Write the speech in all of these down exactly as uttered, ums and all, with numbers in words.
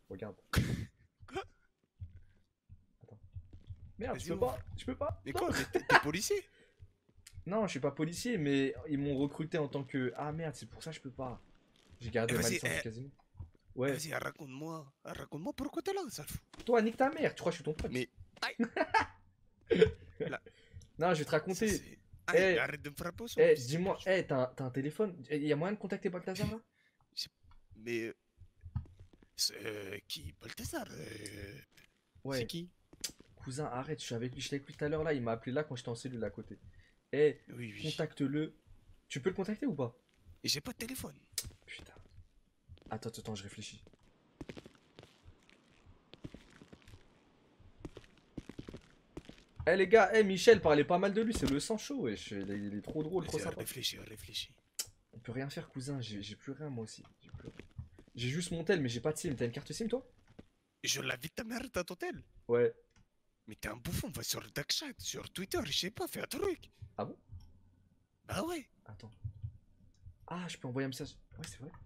Regarde. Quoi? Attends. Merde, je Vas-y, peux ouvre. pas. Je peux pas. Mais Non. quoi, mais t'es t'es policier? Non, je suis pas policier, mais ils m'ont recruté en tant que. Ah merde, c'est pour ça que je peux pas. J'ai gardé Eh, ma vas-y, licence du eh, casino. eh, Ouais. vas-y, raconte-moi. Ah, Raconte-moi pourquoi t'es là, sale fou. Toi, nique ta mère. Tu crois que je suis ton pote? Mais. Aïe. Là, Non, je vais te ça raconter. c'est. Aïe, Eh, mais arrête de me frapper au sol, eh, fils de dis-moi, pute. eh, t'as un, t'as un téléphone? Il y a moyen de contacter Balthazar là? J'ai- Mais. euh, c'est, euh, qui? Balthazar euh, C'est Ouais. qui? Cousin, arrête, je suis avec lui, je l'ai écouté tout à l'heure là, il m'a appelé là quand j'étais en cellule à côté. Eh, Oui, oui. contacte-le. Tu peux le contacter ou pas? Et j'ai pas de téléphone. Putain. Attends, attends, je réfléchis. Eh les gars, eh Michel parlait pas mal de lui, c'est le sang chaud, wesh. Il est, il est trop drôle, trop Vas-y, sympa. réfléchis, réfléchis. On peut rien faire, cousin, j'ai j'ai plus rien moi aussi. J'ai plus rien. J'ai juste mon tel, mais j'ai pas de SIM. T'as une carte SIM toi? Je l'invite ta mère dans ton tel. Ouais. Mais t'es un bouffon, va sur le dark chat, sur Twitter, je sais pas, fais un truc. Ah bon? Bah ouais. Attends. Ah, je peux envoyer un message. Ouais, c'est vrai.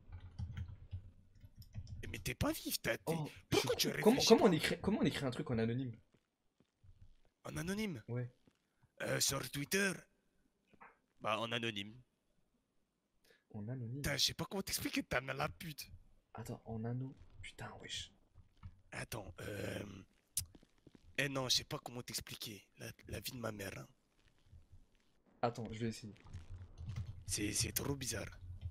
Mais t'es pas vif, t'as. t'es- Oh, je suis Pourquoi tu con. réfléchis Comment, comment, pas on écrit, comment on écrit un truc en anonyme? En anonyme. Ouais. Euh, sur Twitter. Bah en anonyme. En anonyme. Putain, je sais pas comment t'expliquer, t'as mal la pute. Attends, en anneau. Putain, wesh. Attends, euh... Eh non, je sais pas comment t'expliquer. La, la vie de ma mère, hein. Attends, je vais essayer. C'est c'est trop bizarre.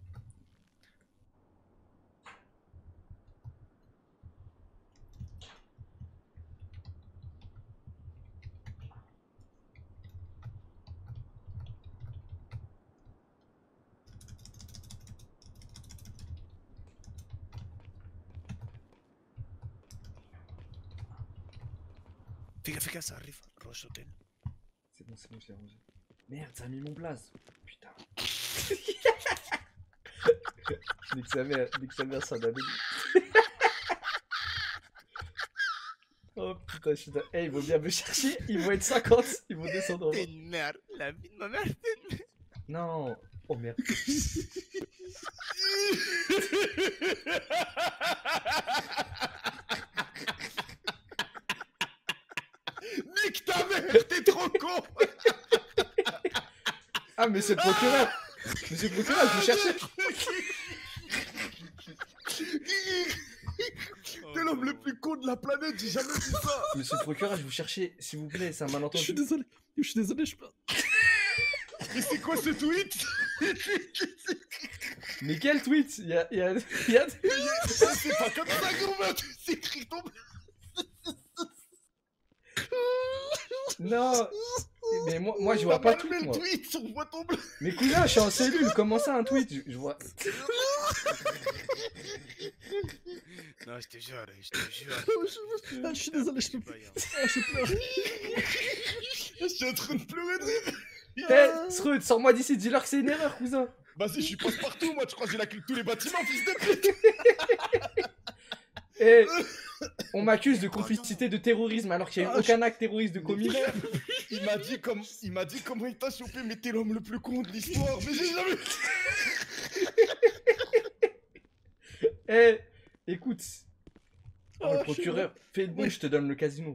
Fais gaffe, fais gaffe, ça arrive. Roche hôtel. C'est bon, c'est bon, je l'ai rangé. Merde, ça a mis mon blaze. Putain. Nique sa mère, nique sa mère, c'est un anonyme. Oh putain, je suis dans... Eh, ils vont bien me chercher, ils vont être cinquante, ils vont descendre en bas. T'es une merde. La vie de ma mère, t'es une merde. Non. Oh merde. Nique ta mère, t'es trop con. Ah, monsieur le procureur. Monsieur le procureur, je vous cherchais. T'es l'homme le plus con de la planète, j'ai jamais vu ça. Monsieur le procureur, je vous cherchais, s'il vous plaît, c'est un Je suis malentendu. désolé, je suis désolé, je peux. Mais c'est quoi ce tweet? Mais quel tweet? Il y a... Il y a... Il y a... C'est pas comme ça, gros, c'est écrit ton... Non. Mais moi, moi je vois pas le tweet, moi. tweet, on voit ton bleu. Mais cousin, je suis en cellule, comment ça un tweet? je, je vois... Non, je te jure, je te jure. Ah, je suis désolé, je peux plus. Ah, je pleure. Je suis en train de pleurer de rire. Eh, Sreud, sors-moi d'ici, dis-leur que c'est une erreur, cousin. Vas-y, je suis passe partout, moi, tu crois que j'ai la clé de tous les bâtiments, fils de pute. Eh, on m'accuse de complicité de terrorisme alors qu'il n'y a eu aucun acte terroriste de commis. Il m'a dit comme, il m'a dit comment il t'a chopé, mais t'es l'homme le plus con de l'histoire, mais j'ai jamais... Eh, écoute. Oh, Ah, le je suis procureur, fais le bon, je te donne le casino.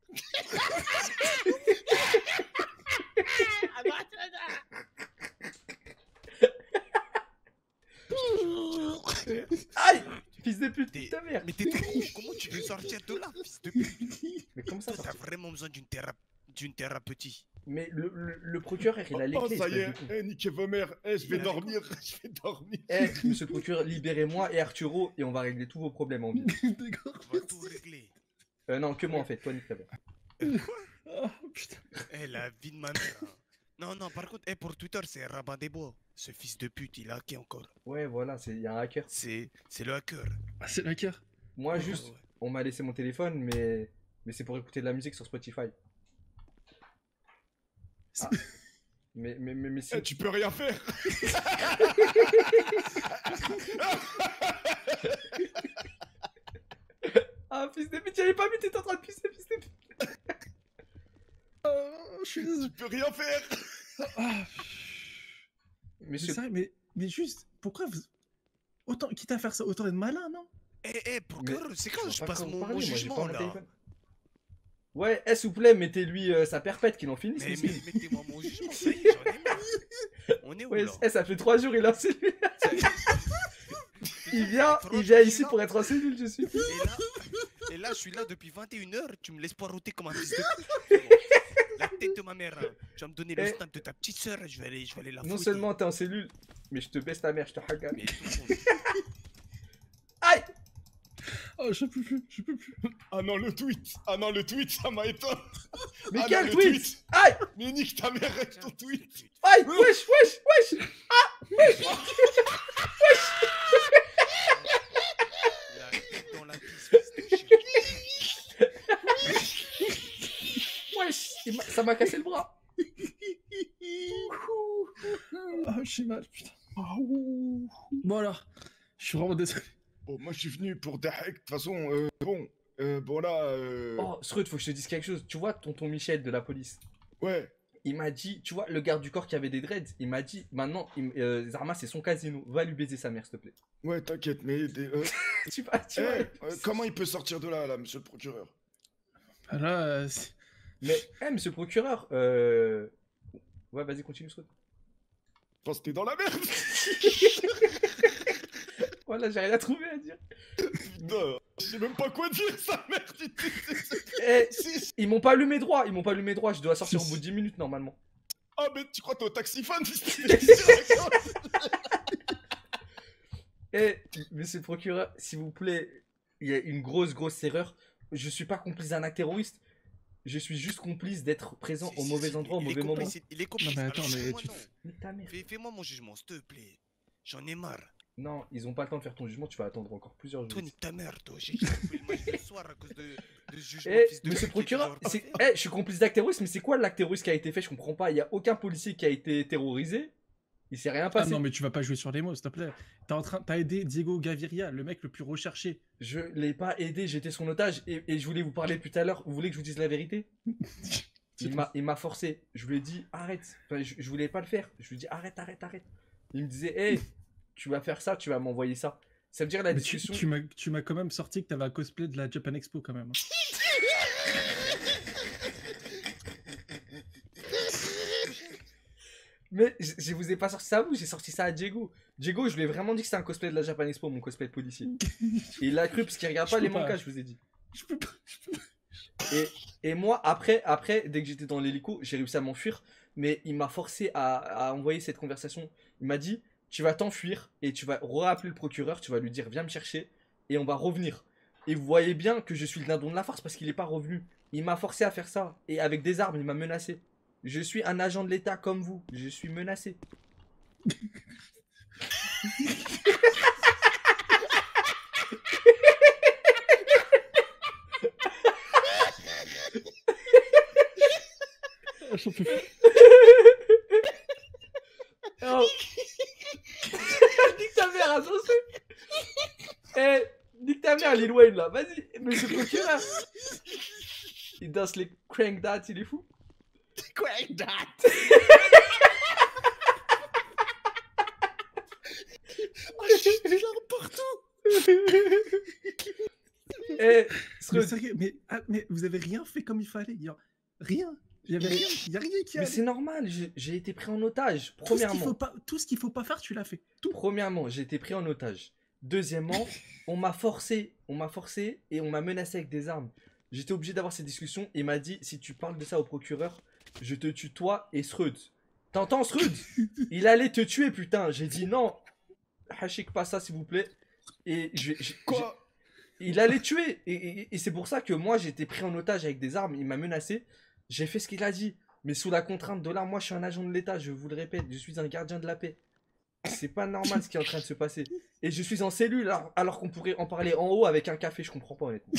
Aïe, fils de pute, T'es- ta mère. Mais t'es trop, comment tu veux sortir de là, fils de pute? Mais comment ça Toi, ça t'as vraiment besoin d'une théra... d'une thérapeutique. Mais le, le, le procureur, il a les Oh, clés. ça y espèce est, de con. eh, niquez vos mères, eh, je Il vais a dormir, je vais dormir. Eh, monsieur le procureur, libérez-moi et Arturo et on va régler tous vos problèmes en ville. D'accord. On va tout régler. Euh, non, que moi en fait, toi nique ta mère. Ah, putain. Eh, la vie de ma mère. hein. Non, non, par contre, eh, pour Twitter, c'est Rabat des Bois. Ce fils de pute, il a hacké encore. Ouais, voilà, c'est- il y a un hacker. C'est c'est le hacker. Ah, c'est le hacker. Moi, Ouais, juste, ouais. on m'a laissé mon téléphone, mais, mais c'est pour écouter de la musique sur Spotify. Ah. Mais, mais, mais, mais si. Eh, tu peux rien faire. Ah, fils de pute, j'avais pas vu, t'étais en train de pisser, fils de pute. Ah, je suis désolé. Tu peux rien faire. Ah. Mais Monsieur, c'est vrai, mais, mais juste, pourquoi vous. Autant, quitte à faire ça, autant être malin, non? Eh, eh, procureur, c'est quand Je je vois pas passe quoi vous mon, parlez, mon moi, j'ai jugement pas mon là? téléphone. Ouais, eh, s'il vous plaît, mettez-lui euh, sa perpète qu'il en finisse. Mais, monsieur. mais mettez-moi mon jugement, ça y est, j'en ai marre. On est où Ouais, là? eh, ça fait trois jours, il est en cellule. Ça- Il vient, Franchement, il vient je suis ici là. pour être en cellule, je suis. Et là, et là, je suis là depuis vingt et une heures, tu me laisses poireauter comme un fils de pute. Bon, la tête de ma mère, hein. Tu vas me donner le Eh. snap de ta petite sœur, je vais aller, je vais aller la Non fouetter. seulement t'es en cellule, mais je te baisse ta mère, je te haga. Mais tout le monde. Aïe! Oh, je peux plus, je peux plus. Ah non, le tweet. Ah non, le tweet, ça m'a éteint. Mais Ah quel non, le tweet? Aïe! Mais nique ta mère avec ton tweet. Aïe! Wesh, wesh, wesh! La tête dans la pisse, fils de chien. Wesh! il m'a- Ça m'a cassé le bras. Ah, j'ai mal, putain. Bon alors, je suis vraiment désolé. Bon, moi, je suis venu pour Dahek. De toute façon, euh, bon. Euh, bon, là. Euh... Oh, Srud, faut que je te dise quelque chose. Tu vois, tonton Michel de la police, Ouais. il m'a dit, tu vois, le garde du corps qui avait des dreads, il m'a dit, maintenant, il- euh, Zarma, c'est son casino. Va lui baiser sa mère, s'il te plaît. Ouais, t'inquiète, mais. des- euh, tu vois, tu eh, vois. euh, comment il peut sortir de là, là, monsieur le procureur? Ah là, euh, c'est- Mais, eh, monsieur le procureur, euh... Ouais, vas-y, continue, Srud. Je pense que t'es dans la merde. Voilà, j'ai rien à trouver à dire. Putain, je sais même pas quoi dire, sa mère. Eh, Si- ils m'ont pas allumé droit, ils m'ont pas allumé droit, je dois sortir au Si, bout de si. dix minutes normalement. Ah, mais tu crois que t'es au taxifan? Eh, monsieur le procureur, s'il vous plaît, il y a une grosse, grosse erreur. Je suis pas complice d'un acte terroriste. Je suis juste complice d'être présent Si, au si, mauvais si, endroit, au il est mauvais moment. complice, Il est complice. mais attends, Alors, mais fais-moi tu- non. Nique ta mère. Fais- Fais-moi mon jugement, s'il te plaît. J'en ai marre. Non, ils ont pas le temps de faire ton jugement, tu vas attendre encore plusieurs jours. Toi, nique ta mère, toi. J'ai j'ai coupé le match le soir à cause de, de ce jugement. Eh, fils de monsieur le pute qui est procureur, genre c'est- parfait. eh, je suis complice d'acte terroriste, mais c'est quoi l'acte terroriste qui a été fait? Je comprends pas. Il y a aucun policier qui a été terrorisé. Il s'est rien Ah passé. non, mais tu vas pas jouer sur les mots, s'il te plaît. T'as en train... T'as aidé Diego Gaviria, le mec le plus recherché. Je l'ai pas aidé, j'étais son otage et, et je voulais vous parler tout à l'heure. Vous voulez que je vous dise la vérité? C'est Il tout. m'a, il m'a forcé. Je lui ai dit arrête. Enfin, je, je voulais pas le faire. Je lui ai dit arrête, arrête, arrête. Il me disait hey, tu vas faire ça, tu vas m'envoyer ça. Ça veut dire la Mais tu, discussion. tu m'as tu m'as quand même sorti que t'avais un cosplay de la Japan Expo quand même. hein. Mais je, je vous ai pas sorti ça à vous, j'ai sorti ça à Diego. Diego, je lui ai vraiment dit que c'était un cosplay de la Japan Expo, mon cosplay de policier. Et il a cru parce qu'il regarde Je pas peux les pas. mangas, je vous ai dit. Je peux pas. je peux pas. Et, et moi, après, après, dès que j'étais dans l'hélico, j'ai réussi à m'enfuir. Mais il m'a forcé à, à envoyer cette conversation. Il m'a dit, tu vas t'enfuir et tu vas rappeler le procureur, tu vas lui dire, viens me chercher et on va revenir. Et vous voyez bien que je suis le dindon de la farce parce qu'il n'est pas revenu. Il m'a forcé à faire ça. Et avec des armes, il m'a menacé. Je suis un agent de l'État comme vous. Je suis menacé. Ah, j'en peux plus. Oh. Nique ta mère, attention. Eh, nique ta mère, Lil Wayne là. Vas-y, monsieur le procureur. Il danse les crank that, il est fou. Quoi, that? Oh, je suis partout. Eh, Mais Srud, sérieux, mais, ah, mais vous avez rien fait comme il fallait. Il y a rien. Il y avait rien. Il y a rien qui mais allait. c'est normal, j'ai j'ai été pris en otage. Tout ce qu'il Premièrement, faut pas, tout ce qu'il faut pas faire, tu l'as fait. Tout. premièrement, j'ai été pris en otage. Deuxièmement, on m'a forcé, on m'a forcé et on m'a menacé avec des armes. J'étais obligé d'avoir cette discussion et il m'a dit si tu parles de ça au procureur, je te tue toi et Srud. T'entends Srud? Il allait te tuer putain. J'ai dit non. Hachik pas ça s'il vous plaît. Et je, je- Quoi? il allait tuer. Et, et- et c'est pour ça que moi j'ai été pris en otage avec des armes. Il m'a menacé. J'ai fait ce qu'il a dit. Mais sous la contrainte de là, moi je suis un agent de l'État. Je vous le répète, je suis un gardien de la paix. C'est pas normal ce qui est en train de se passer. Et je suis en cellule alors, alors qu'on pourrait en parler en haut avec un café. Je comprends pas honnêtement.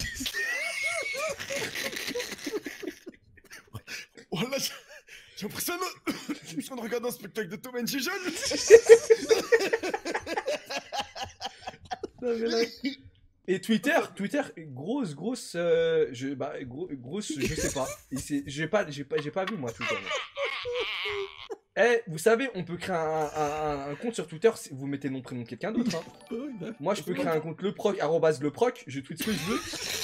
Voilà, j'ai j'ai l'impression de... j'ai l'impression de regarder un spectacle de Tom and Jerry. Non, mais là- Et Twitter, Twitter, grosse, grosse, euh, je, bah, gros- grosse, je sais pas. Et c'est- J'ai pas, j'ai pas, j'ai pas vu moi Twitter. moi. Eh, vous savez, on peut créer un, un- un compte sur Twitter, si vous mettez nom prénom de quelqu'un d'autre. Hein. Ouais, bah, Moi, je peux créer un compte leproc, arrobase leproc, je tweet ce que je veux.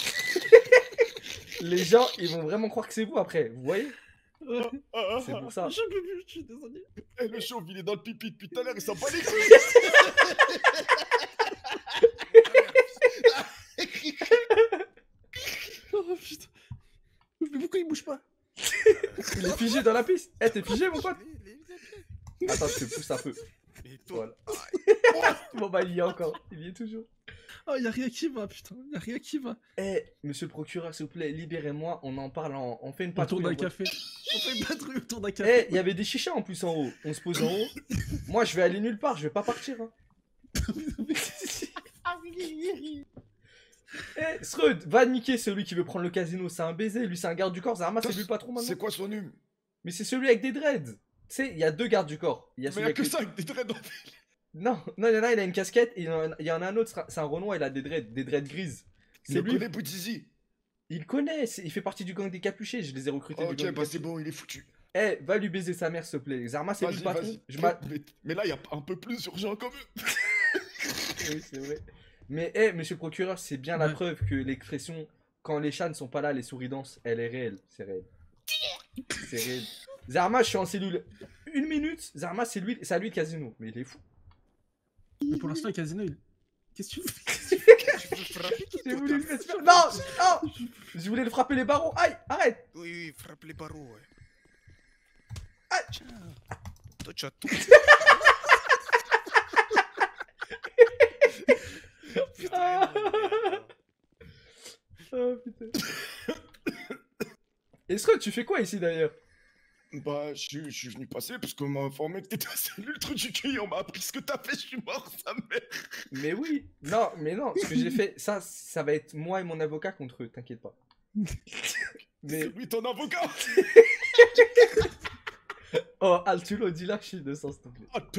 Les gens, ils vont vraiment croire que c'est vous après, vous voyez? ouais. Ah, C'est pour ça. Je peux plus, je suis désolé. Eh, le chauve, il est dans le pipi depuis tout à l'heure, il s'en bat les couilles. Oh putain. Mais pourquoi il bouge pas? Il est figé dans la piste. Eh, t'es figé, mon pote? Attends, je te pousse un peu. Et toi, Voilà. Bon, bah, il y est encore. Il y est toujours. Oh, y'a rien qui va, putain. Y'a rien qui va. Eh, monsieur le procureur, s'il vous plaît, libérez-moi. On en parle, en... on fait une Autour patrouille. d'un en voiture. café. On fait une patrouille autour d'un café. Eh, il y avait des chichas en plus en haut. On se pose en haut. Moi, je vais aller nulle part. Je vais pas partir. Hein. Eh, Sreud, va niquer celui qui veut prendre le casino. C'est un baiser. Lui, c'est un garde du corps. Zarma, c'est lui le patron maintenant. C'est quoi son hume? Mais c'est celui avec des dreads. Tu sais, il y a deux gardes du corps. Il y a Mais celui y'a avec que les- ça avec des traits dans Non, non, il y en a un, il a une casquette. Et il y en a- il y en a un autre, c'est un Renoir, il a des dreads, des dreads grises. Il C'est le lui. connaît, Boutizi. Il connaît, c'est- il fait partie du gang des capuchés. Je les ai recrutés du Ok, gang des bah c'est capuchés. bon, il est foutu. Eh, va lui baiser sa mère, s'il te plaît. Zarma, c'est lui Vas-y, le patron. vas-y. Je m'a- Mais, mais là, y'a un peu plus urgent quand même. Oui, c'est vrai. Mais, eh, monsieur le procureur, c'est bien la Ouais. preuve que l'expression quand les chats ne sont pas là, les souris dansent, elle est réelle. C'est réel. C'est réel. Zarma, je suis en cellule. Une minute, Zarma, c'est lui, c'est à lui le casino. Mais il est fou. Mais pour l'instant, le casino, il. Qu'est-ce que tu fais? tu veux frapper qui, J'ai toi, voulu t'as le faire fait super- Non, non. Je voulais le frapper les barreaux. Aïe, arrête. Oui, oui, frappe les barreaux, ouais. Ah. Tiens. Toi, tu as tout. Ah. Oh putain. Est-ce que tu fais quoi ici d'ailleurs? Bah, je suis- je suis venu passer parce qu'on m'a informé que t'étais à cellule truc du cueil, on m'a appris ce que t'as fait, je suis mort, sa mère. Mais oui. Non, mais non, ce que j'ai fait, ça, ça va être moi et mon avocat contre eux, t'inquiète pas. Mais... C'est lui ton avocat. Oh, Altulo, dis là que je suis innocent, s'il te plaît. Attends.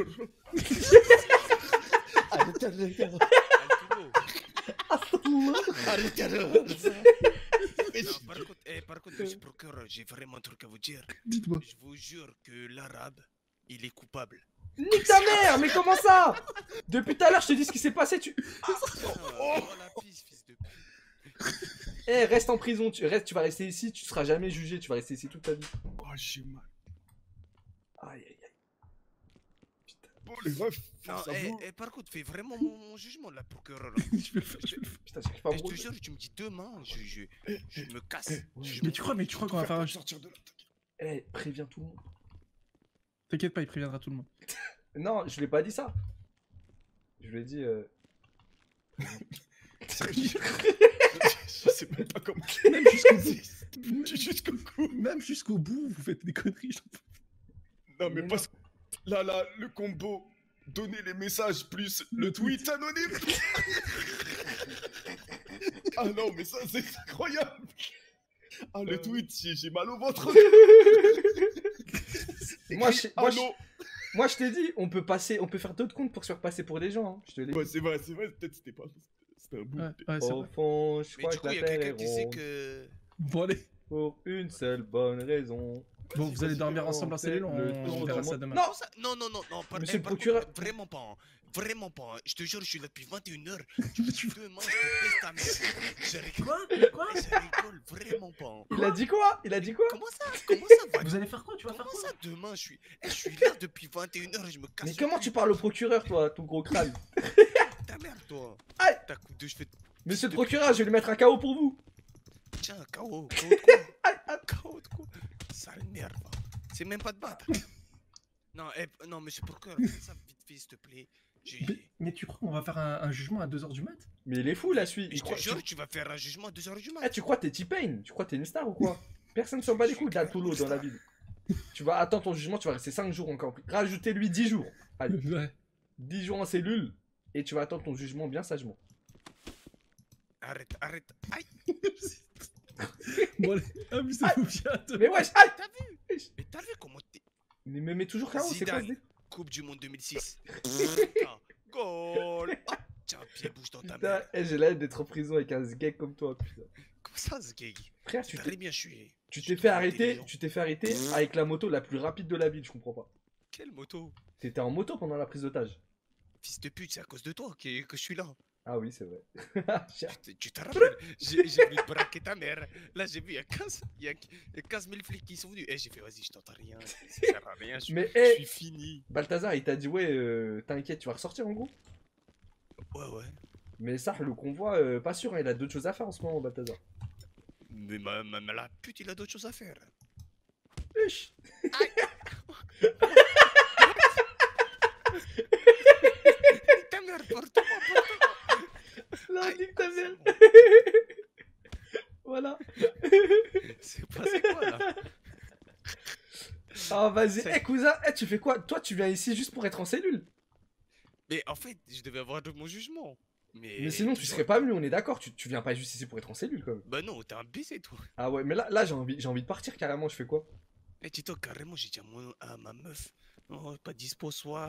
Altulo. Arrêtez Non, par contre, eh, par contre, monsieur le procureur, j'ai vraiment un truc à vous dire. Dites-moi. Je vous jure que l'arabe, il est coupable. Nique ta mère, mais comment ça? Depuis tout à l'heure, je te dis ce qui s'est passé, tu... Ah, oh la pisse, fils de pute. Eh, reste en prison, tu, reste, tu vas rester ici, tu seras jamais jugé, tu vas rester ici toute ta vie. Oh, j'ai mal. Aïe, aïe, aïe. Bon, les refs, Non, ça eh, va. eh, par contre, fais vraiment mon, mon jugement, là, procureur. Je vais le faire, je vais le faire. Putain, j'arrive pas à Eh, je te me jure, tu me dis demain, je, je, Eh, je eh, me casse. eh, Je Mais me- tu crois, mais tu crois qu'on va Faire faire un. pour sortir de là, t'inquiète. Eh, préviens tout le monde. T'inquiète pas, il préviendra tout le monde. Non, je lui ai pas dit ça. Je lui ai dit... Euh... Sérieux. Je sais même pas comment. Même jusqu'au bout. Jusqu'au cou. Même jusqu'au bout, vous faites des conneries. j'en peux Non, mais Mais parce que là, là, le combo, donner les messages plus le tweet anonyme. Ah non, mais ça, c'est incroyable. Ah, le Euh. tweet, j'ai j'ai mal au ventre. Moi, je, Ah moi, je, non. moi, je t'ai dit, on peut passer, on peut faire d'autres comptes pour se faire passer pour des gens. Hein. Je te l'ai dit. Ouais, c'est vrai, c'est vrai, peut-être c'était pas. C'était un bout. Ouais, ouais, c'est Au vrai. fond, je Mais crois du que coup, la il y a terre quelqu'un est qui sait ronde. que. Bon, allez. Pour une seule bonne raison. Bon, Vas-y, vous allez vas-y, dormir on ensemble en fait cellule, le on, tour on de verra moi. ça demain. Non. Comment ça Non, non, non, non, par, Monsieur eh, le par contre, procureur. vraiment pas, hein. Vraiment pas. hein. Je te jure, je suis là depuis vingt et une heures. Tu me dis demain, je te baisse ta mère. Je rigole. Quoi Quoi Je rigole vraiment pas. hein. Il a dit quoi? Il a dit quoi? Comment ça Comment ça va Vous allez faire quoi? Tu vas faire Comment quoi? ça demain je suis Eh, je suis là depuis vingt et une heures et je me casse. Mais le comment cul. tu parles au procureur, toi, ton gros crâne? Ta mère, toi. Aïe. Ta coupe de cheveux. Monsieur le procureur, je vais lui mettre un K O pour vous. Tiens, K O. K O de quoi Aïe, aïe. K O de quoi Sale merde. va. C'est même pas de battre. Non, eh, non, monsieur le procureur, fais ça vite fait, s'il te plaît. J'ai- Mais, mais tu crois qu'on va faire un, un jugement à deux heures du mat? Mais il est fou, la suite. Mais Il je te croit- jure, tu vas faire un jugement à deux heures du Eh, mat. tu crois que t'es T-Pain? Tu crois que t'es une star ou quoi? Personne s'en bat les couilles d'Altolo dans la ville. Tu vas attendre ton jugement, tu vas rester cinq jours encore. Rajoutez-lui dix jours. Allez, Ouais. dix jours en cellule. Et tu vas attendre ton jugement bien sagement. Arrête, arrête. Aïe, Bon, allez, amusez-vous bien. à demain. Mais wesh, aïe! t'as vu Mais t'as vu comment t'es. Mais, mais, mais toujours K O, c'est quoi ce Zidane. dé- Coupe du monde deux mille six. Putain, goal. Ah, tiens, un pied bouge dans ta Putain, mère. eh, j'ai la haine d'être en prison avec un sgeg comme toi, putain. Comment ça, ce gay Frère, tu T'as t'es bien, je suis. tu je t'es suis fait trop arrêter, intelligent. tu t'es fait arrêter avec la moto la plus rapide de la ville, je comprends pas. Quelle moto? T'étais en moto pendant la prise d'otage. Fils de pute, c'est à cause de toi que, que je suis là. Ah oui, c'est vrai. Tu te, tu te rappelles? J'ai j'ai voulu braquer ta mère. Là, j'ai vu, il y a quinze, il y a, il y a quinze mille flics qui sont venus. Et j'ai fait, vas-y, je t'entends rien. Ça sert à rien. Je, Mais je hé, suis fini. Balthazar, il t'a dit, ouais, euh, t'inquiète, tu vas ressortir en gros. Ouais, ouais. Mais ça, le convoi, euh, pas sûr, hein, il a d'autres choses à faire en ce moment, Balthazar. Mais ma, ma, ma- la pute, il a d'autres choses à faire. Uch. Ta mère, porte-moi, porte-moi. Non, Aïe, nique ta c'est mère. bon. Voilà. C'est passé quoi là? Ah, vas-y. Ça- Eh, cousin, eh, tu fais quoi? Toi, tu viens ici juste pour être en cellule. Mais en fait, je devais avoir de mon jugement. Mais, Mais sinon, tu toujours- serais pas venu, on est d'accord. Tu, tu viens pas juste ici pour être en cellule, quand même. Bah non, t'es un baiser toi. Ah ouais, mais là, là j'ai envie, j'ai envie de partir carrément. Je fais quoi? Et dis-toi, carrément, j'ai dit à, mon- à ma meuf, non, pas dispo ce soir.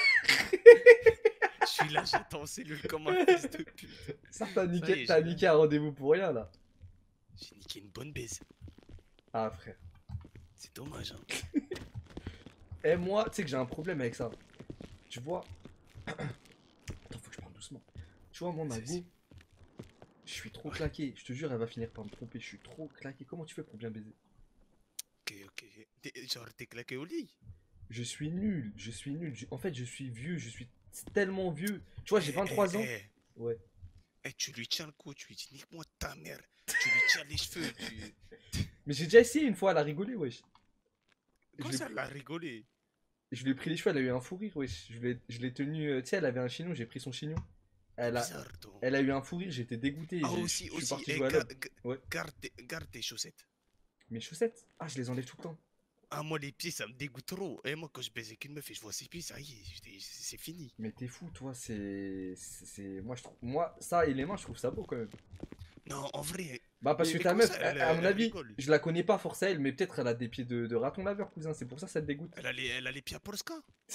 Je suis là, j'attends en cellule comme un fils de pute. Ça, t'as Ça y niqué, est, t'as j'ai- niqué un rendez-vous pour rien, là. J'ai niqué une bonne baise. Ah, frère. C'est dommage, hein. Eh, moi, tu sais que j'ai un problème avec ça. Tu vois. Attends, faut que je parle doucement. Tu vois, moi, ma C'est- go, je suis trop claqué. Je te jure, elle va finir par me tromper. Je suis trop claqué. Comment tu fais pour bien baiser? Ok, ok. T'es- Genre, t'es claqué au lit. Je suis nul. Je suis nul. Je- En fait, je suis vieux. Je suis tellement vieux. Tu vois, j'ai Eh, vingt-trois eh, ans. eh. Ouais. Eh, tu lui tiens le cou, tu lui dis nique-moi ta mère. Tu lui tiens les cheveux. Tu... Mais j'ai déjà essayé une fois, elle a rigolé, wesh. Comment l'ai ça, pris- elle a rigolé? Je lui ai pris les cheveux, elle a eu un fou rire, wesh. Je l'ai je l'ai tenu. euh, Tu sais, elle avait un chignon, j'ai pris son chignon. Elle a, Bizarre, toi. elle a eu un fou rire, j'étais dégoûté. Ah, j'ai- aussi, je suis aussi. parti eh, jouer à ga- l'aube. ga- Ouais. garde, tes, garde tes chaussettes. Mes chaussettes? Ah, je les enlève tout le temps. Ah, moi, les pieds, ça me dégoûte trop. Et moi, quand je baise avec une meuf et je vois ses pieds, ça y est, j'étais- c'est fini. Mais t'es fou, toi, c'est. c'est- c'est- Moi, je trouve. Moi, ça et les mains, je trouve ça beau quand même. Non, en vrai. Bah, parce Mais- que mais ta comment meuf, ça, à- elle, à mon elle avis, rigole je la connais pas forcément elle, mais peut-être elle a des pieds de, de raton laveur, cousin, c'est pour ça que ça te dégoûte. Elle a les, elle a les pieds à Polska.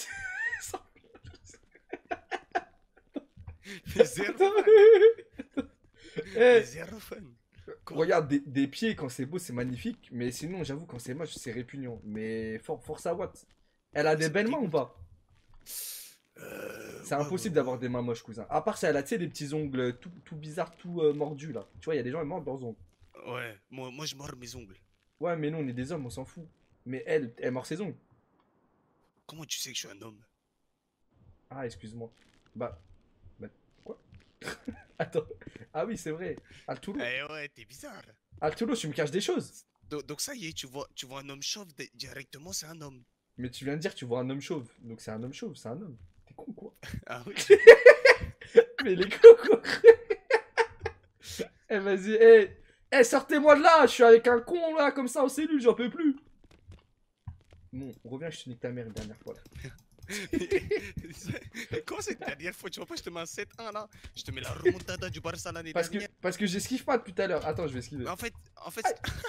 Mais zéro fan. Eh, Mais zéro fan. Quoi? regarde, des, des pieds, quand c'est beau, c'est magnifique, mais sinon, j'avoue, quand c'est moche, c'est répugnant. Mais for, force à Watt. Elle a des Ça me belles mains ou dégoûte. pas? Euh, C'est ouais, impossible ouais, d'avoir des mains moches, cousin. À part si elle a, tu sais, des petits ongles tout, tout bizarres, tout euh, mordus, là. Tu vois, il y a des gens, ils mordent leurs ongles. Ouais, Ouais, moi, moi je mords mes ongles. Ouais, mais nous, on est des hommes, on s'en fout. Mais elle, elle mord ses ongles. Comment tu sais que je suis un homme? Ah, excuse-moi. Bah. Bah. Quoi? Attends. Ah oui, c'est vrai. Altulo. Eh ouais, t'es bizarre. Altulo, tu me caches des choses. Donc, donc ça y est, tu vois, tu vois un homme chauve, di- directement c'est un homme. Mais tu viens de dire, tu vois un homme chauve. Donc c'est un homme chauve, c'est un homme. T'es con, quoi. Ah oui. Mais les cons, quoi. Eh, vas-y, eh. Eh, sortez-moi de là. Je suis avec un con, là, comme ça, en cellule, j'en peux plus. Bon, reviens, je te nique ta mère une dernière fois. Là. Comment c'est la dernière fois? Tu vois pas, je te mets un sept un là. Je te mets la remontada du Barça l'année Parce que, dernière. parce que j'esquive pas depuis tout à l'heure. Attends, je vais esquiver. Mais en fait, en fait,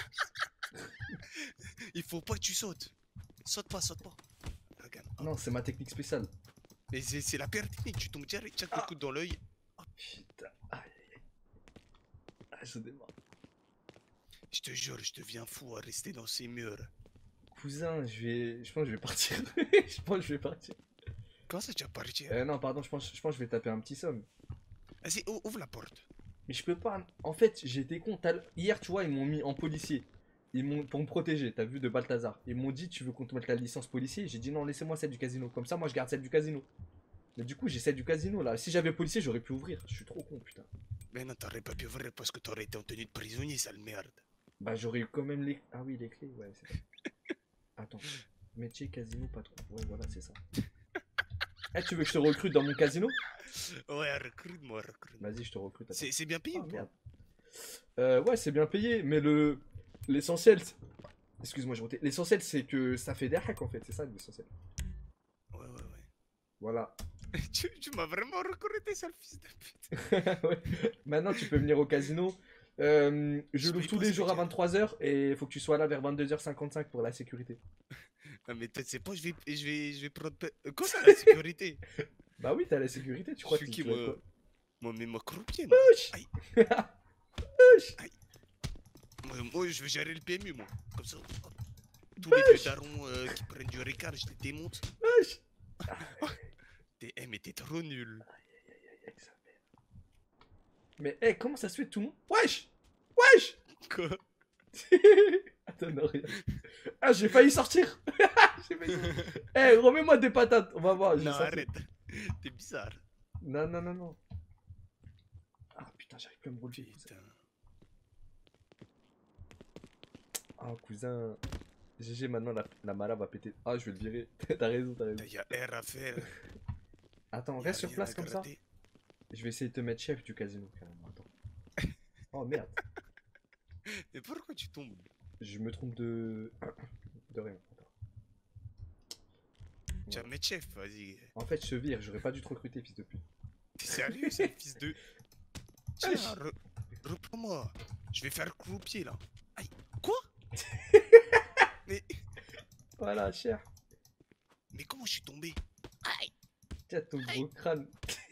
il faut pas que tu sautes. Saute pas, saute pas. Regarde. Non, c'est ma technique spéciale. Mais c'est c'est la pire technique. Tu tombes direct, tiens le Ah. coude dans l'œil. Putain. Aïe, aïe, aïe. Ah, je démarre. Je te jure, je deviens fou à rester dans ces murs. Cousin, je vais. Je pense que je vais partir. Je pense que je vais partir. Comment ça, tu vas partir? Euh, non, pardon, je pense, je pense que je vais taper un petit somme. Vas-y, ou- ouvre la porte. Mais je peux pas. En fait, j'étais con. T'as- Hier, tu vois, ils m'ont mis en policier. Ils m'ont pour me protéger. T'as vu de Balthazar. Ils m'ont dit, tu veux qu'on te mette la licence policier? J'ai dit non, laissez-moi celle du casino. Comme ça, moi, je garde celle du casino. Mais du coup, j'ai celle du casino là. Si j'avais policier, j'aurais pu ouvrir. Je suis trop con, putain. Mais non, t'aurais pas pu ouvrir parce que t'aurais été en tenue de prisonnier, sale merde. Bah, j'aurais eu quand même les. Ah oui, les clés. Ouais, c'est ça. Attends. Métier casino patron. Ouais, voilà, c'est ça. Eh, tu veux que je te recrute dans mon casino? Ouais, recrute-moi, recrute. Vas-y, je te recrute. attends. C'est c'est bien payé Ah, ou pas? merde. Euh, ouais, c'est bien payé, mais le l'essentiel, c'est- excuse-moi, j'ai roté. L'essentiel, c'est que ça fait des hacks en fait, c'est ça l'essentiel. Ouais, ouais, ouais. Voilà. tu tu m'as vraiment recruté, sale fils de pute. Ouais. Maintenant, tu peux venir au casino. Euh, je Je l'ouvre paye tous pas les ce jours à week-end. vingt-trois heures et il faut que tu sois là vers vingt-deux heures cinquante-cinq pour la sécurité. Non, mais peut-être c'est pas, je vais, je vais, je vais prendre. pe- Euh, Quoi ça, la sécurité? Bah oui, t'as la sécurité, tu crois Je que suis tu qui, tu vas moi? quoi? Moi, mais moi, croupier, moi. Wesh. Aïe. Wesh. Moi, moi, je vais gérer le P M U, moi. Comme ça. hop. Tous les vieux darons euh, qui prennent du Ricard, je les démonte. Wesh. T'es, eh, mais t'es trop nul. Mais, eh, comment ça se fait tout le monde? Wesh. Wesh. Quoi? Attends, non, rien. Ah, j'ai failli sortir. J'ai failli... Eh, remets-moi des patates. On va voir. j'ai Non, sorti. arrête. T'es bizarre. Non, non, non, non. Ah, putain, j'arrive plus à me relever. Putain. Ah, cousin. G G, maintenant, la, la Mara va péter. Ah, je vais le virer. T'as raison, t'as raison. Y'a R à faire. Attends, y a reste sur rien place à comme ça. gratter. Je vais essayer de te mettre chef du casino, carrément. Attends. Oh, merde. Mais pourquoi tu tombes? Je me trompe de... De rien. Attends. Tu vas mettre chef, vas-y. En fait, je te vire. J'aurais pas dû te recruter, fils de pute. T'es sérieux, c'est le fils de... Tiens, re- reprends-moi. Je vais faire croupier, là. Aïe, quoi? Mais... Voilà, cher. Mais comment je suis tombé? Aïe. Tiens, ton gros crâne.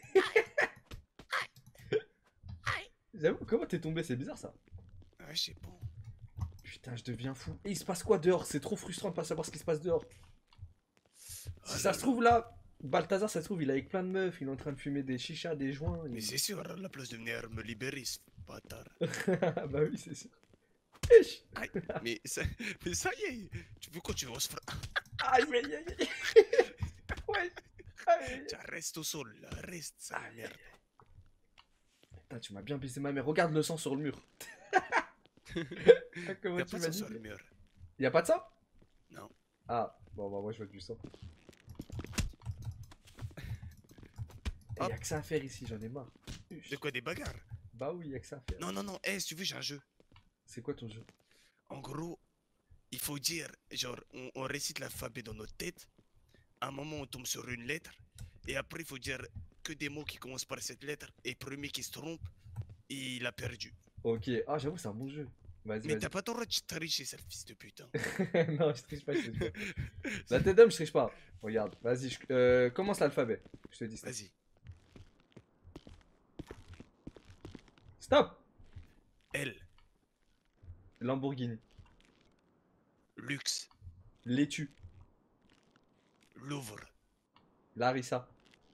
J'avoue, comment t'es tombé? C'est bizarre, ça. Ouais, je sais pas. Putain, je deviens fou. Et il se passe quoi dehors? C'est trop frustrant de pas savoir ce qui se passe dehors. Si Oh ça là se là. trouve là, Balthazar, ça se trouve, il est avec plein de meufs, il est en train de fumer des chichas, des joints. il- Mais c'est sûr, à la place de venir me libérer, ce bâtard. Bah oui, c'est sûr. Wesh. Aïe, mais ça, mais ça y est, tu veux quoi, tu veux on se fra- Aïe, aïe, aïe, aïe. Ouais. Aïe, aïe, aïe. Tiens, reste au sol, là, reste, ça Aïe, merde. Putain, tu m'as bien baisé ma mère. Regarde le sang sur le mur. Ah, comment Y'a tu pas m'as ça dit? sur le mur. Y'a pas de sang? Non. Ah, bon, bah moi je vois du sang. Hop. Y'a que ça à faire ici, j'en ai marre. De quoi, des bagarres? Bah oui, y'a que ça à faire. Non, non, non, eh, si tu veux, j'ai un jeu. C'est quoi ton jeu? En gros, il faut dire, genre, on, on récite l'alphabet dans notre tête. À un moment, on tombe sur une lettre. Et après, il faut dire que des mots qui commencent par cette lettre. Et le premier qui se trompe, il a perdu. Ok, ah j'avoue, c'est un bon jeu. Vas-y, Mais vas-y. t'as pas ton droit de tricher, sale fils de putain. Non, je triche pas, je triche pas. La tête d'homme, je triche pas. Regarde, vas-y, je... euh, commence l'alphabet. Je te dis ça. Vas-y. Stop! L, Lamborghini. luxe, Laitue. Louvre, Larissa.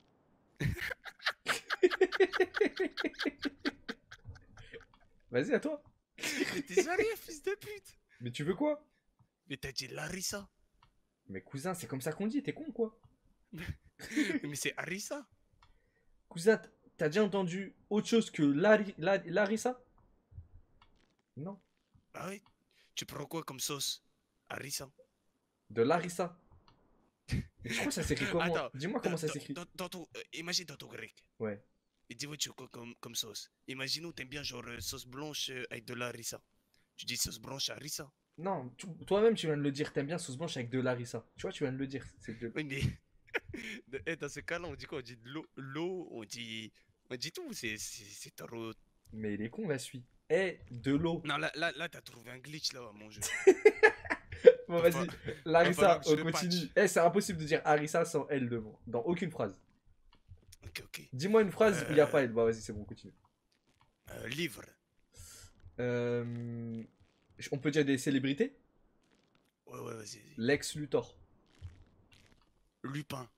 Vas-y, à toi. Mais t'es sérieux, fils de pute? Mais tu veux quoi? Mais t'as dit Larissa. Mais cousin, c'est comme ça qu'on dit, t'es con quoi? Mais c'est Harissa. Cousin, t'as déjà entendu autre chose que Lari... La- Larissa? Non. Ah oui? Tu prends quoi comme sauce? Harissa. De Larissa. Mais je crois que ça s'écrit comment? Attends, Dis-moi comment Dans- ça dans- s'écrit. dans- dans ton- euh, imagine dans ton grec. Ouais. Et dis-moi, tu veux quoi comme, comme sauce? Imaginons, t'aimes bien genre euh, sauce blanche euh, avec de la harissa. Tu dis sauce blanche harissa. Non, tu- toi-même tu viens de le dire, t'aimes bien sauce blanche avec de Larissa. Tu vois, tu viens de le dire. C'est de... Oui, mais. de- eh, dans ce cas-là, on dit quoi? On dit de l'eau, l'eau, on dit. On dit tout, c'est c'est- c'est trop. Mais il est con, la suite. Eh, de l'eau. Non, là, là, là t'as trouvé un glitch là, mon jeu. Bon, Va- vas-y. va Larissa, falloir que je on le continue. patch. Eh, c'est impossible de dire Harissa sans L devant. Dans aucune phrase. Ok, ok. Dis-moi une phrase où il n'y a Euh. pas L. Bah, vas-y, c'est bon, continue. Euh, livre, Euh... On peut dire des célébrités? ouais, ouais, vas-y. vas-y. Lex Luthor. Lupin,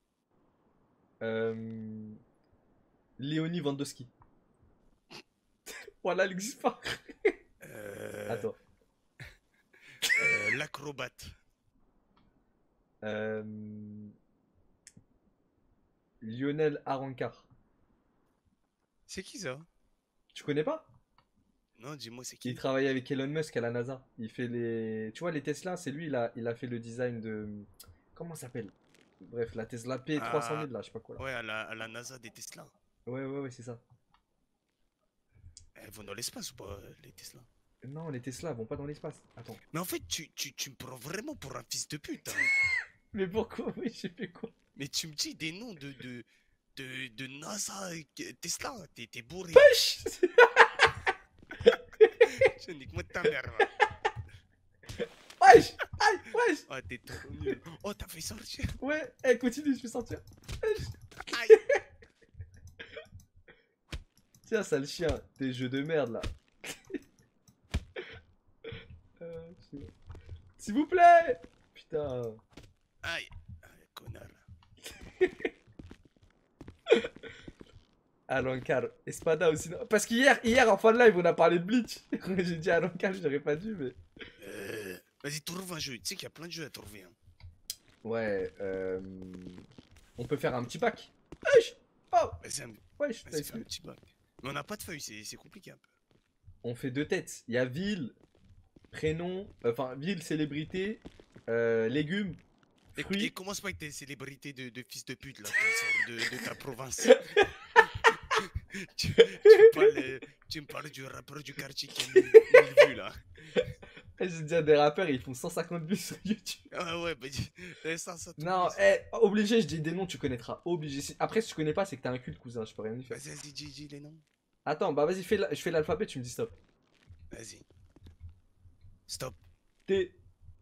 Euh... Léonie Vandowski. Voilà, elle n'existe pas. euh, Attends. euh, l'acrobate, Euh... Lionel Arancard. c'est qui ça? Tu connais pas? Non, dis-moi, c'est Il qui? travaille avec Elon Musk à la NASA. Il fait les... Tu vois, les Tesla, c'est lui, il a, il a fait le design de... Comment ça s'appelle? Bref, la Tesla P trois cent mille, là, je sais pas quoi. Là. Ouais, à la, à la NASA des Tesla. Ouais, ouais, ouais, c'est ça. Elles vont dans l'espace ou pas, euh, les Tesla? Non, les Tesla vont pas dans l'espace. Attends. Mais en fait, tu, tu, tu me prends vraiment pour un fils de pute. Hein. Mais pourquoi? Oui, j'ai fait quoi? Mais tu me dis des noms de, de, de, de NASA, et que- Tesla, t'es t'es bourré. Wesh. Je nique-moi de ta mère. va. Wesh. Aïe, wesh. Oh, t'es trop nul. Oh, t'as fait sortir. Ouais, eh, continue, je vais sortir. Aïe. Tiens, sale chien, tes jeux de merde, là. Euh, c'est bon. S'il vous plaît. Putain. Aïe. Aïe, connard. Alucard, Espada aussi. Non. Parce qu'hier, hier en fin de live, on a parlé de Bleach. J'ai dit Alucard, j'aurais pas dû, mais. Euh, Vas-y, trouve un jeu. Tu sais qu'il y a plein de jeux à trouver. Hein. Ouais, euh... on peut faire un petit pack. Wesh. Oh, Vas-y, un- wesh, t'as vas-y, fais un exclu. petit bac. Mais on n'a pas de feuilles, c'est c'est compliqué un peu. On fait deux têtes. Il y a ville, prénom, enfin ville, célébrité, euh, légumes, Et, fruits. et commence pas avec tes célébrités de, de fils de pute là, qui sortent de, de ta province. tu, tu, me parles, tu me parles du rappeur du quartier qui a mille mille vues là. Eh, j'ai dit à des rappeurs, ils font cent cinquante vues sur YouTube. Ah ouais, bah dis- eh, ça, ça t'oublie, Non, ça. eh, obligé, je dis des noms, tu connaîtras. Obligé. Si- Après, si tu connais pas, c'est que t'as un culte, cousin, je peux rien y faire. Vas-y, vas-y, dis, dis les noms. Attends, bah vas-y, fais la- je fais l'alphabet, tu me dis stop. Vas-y. Stop. T.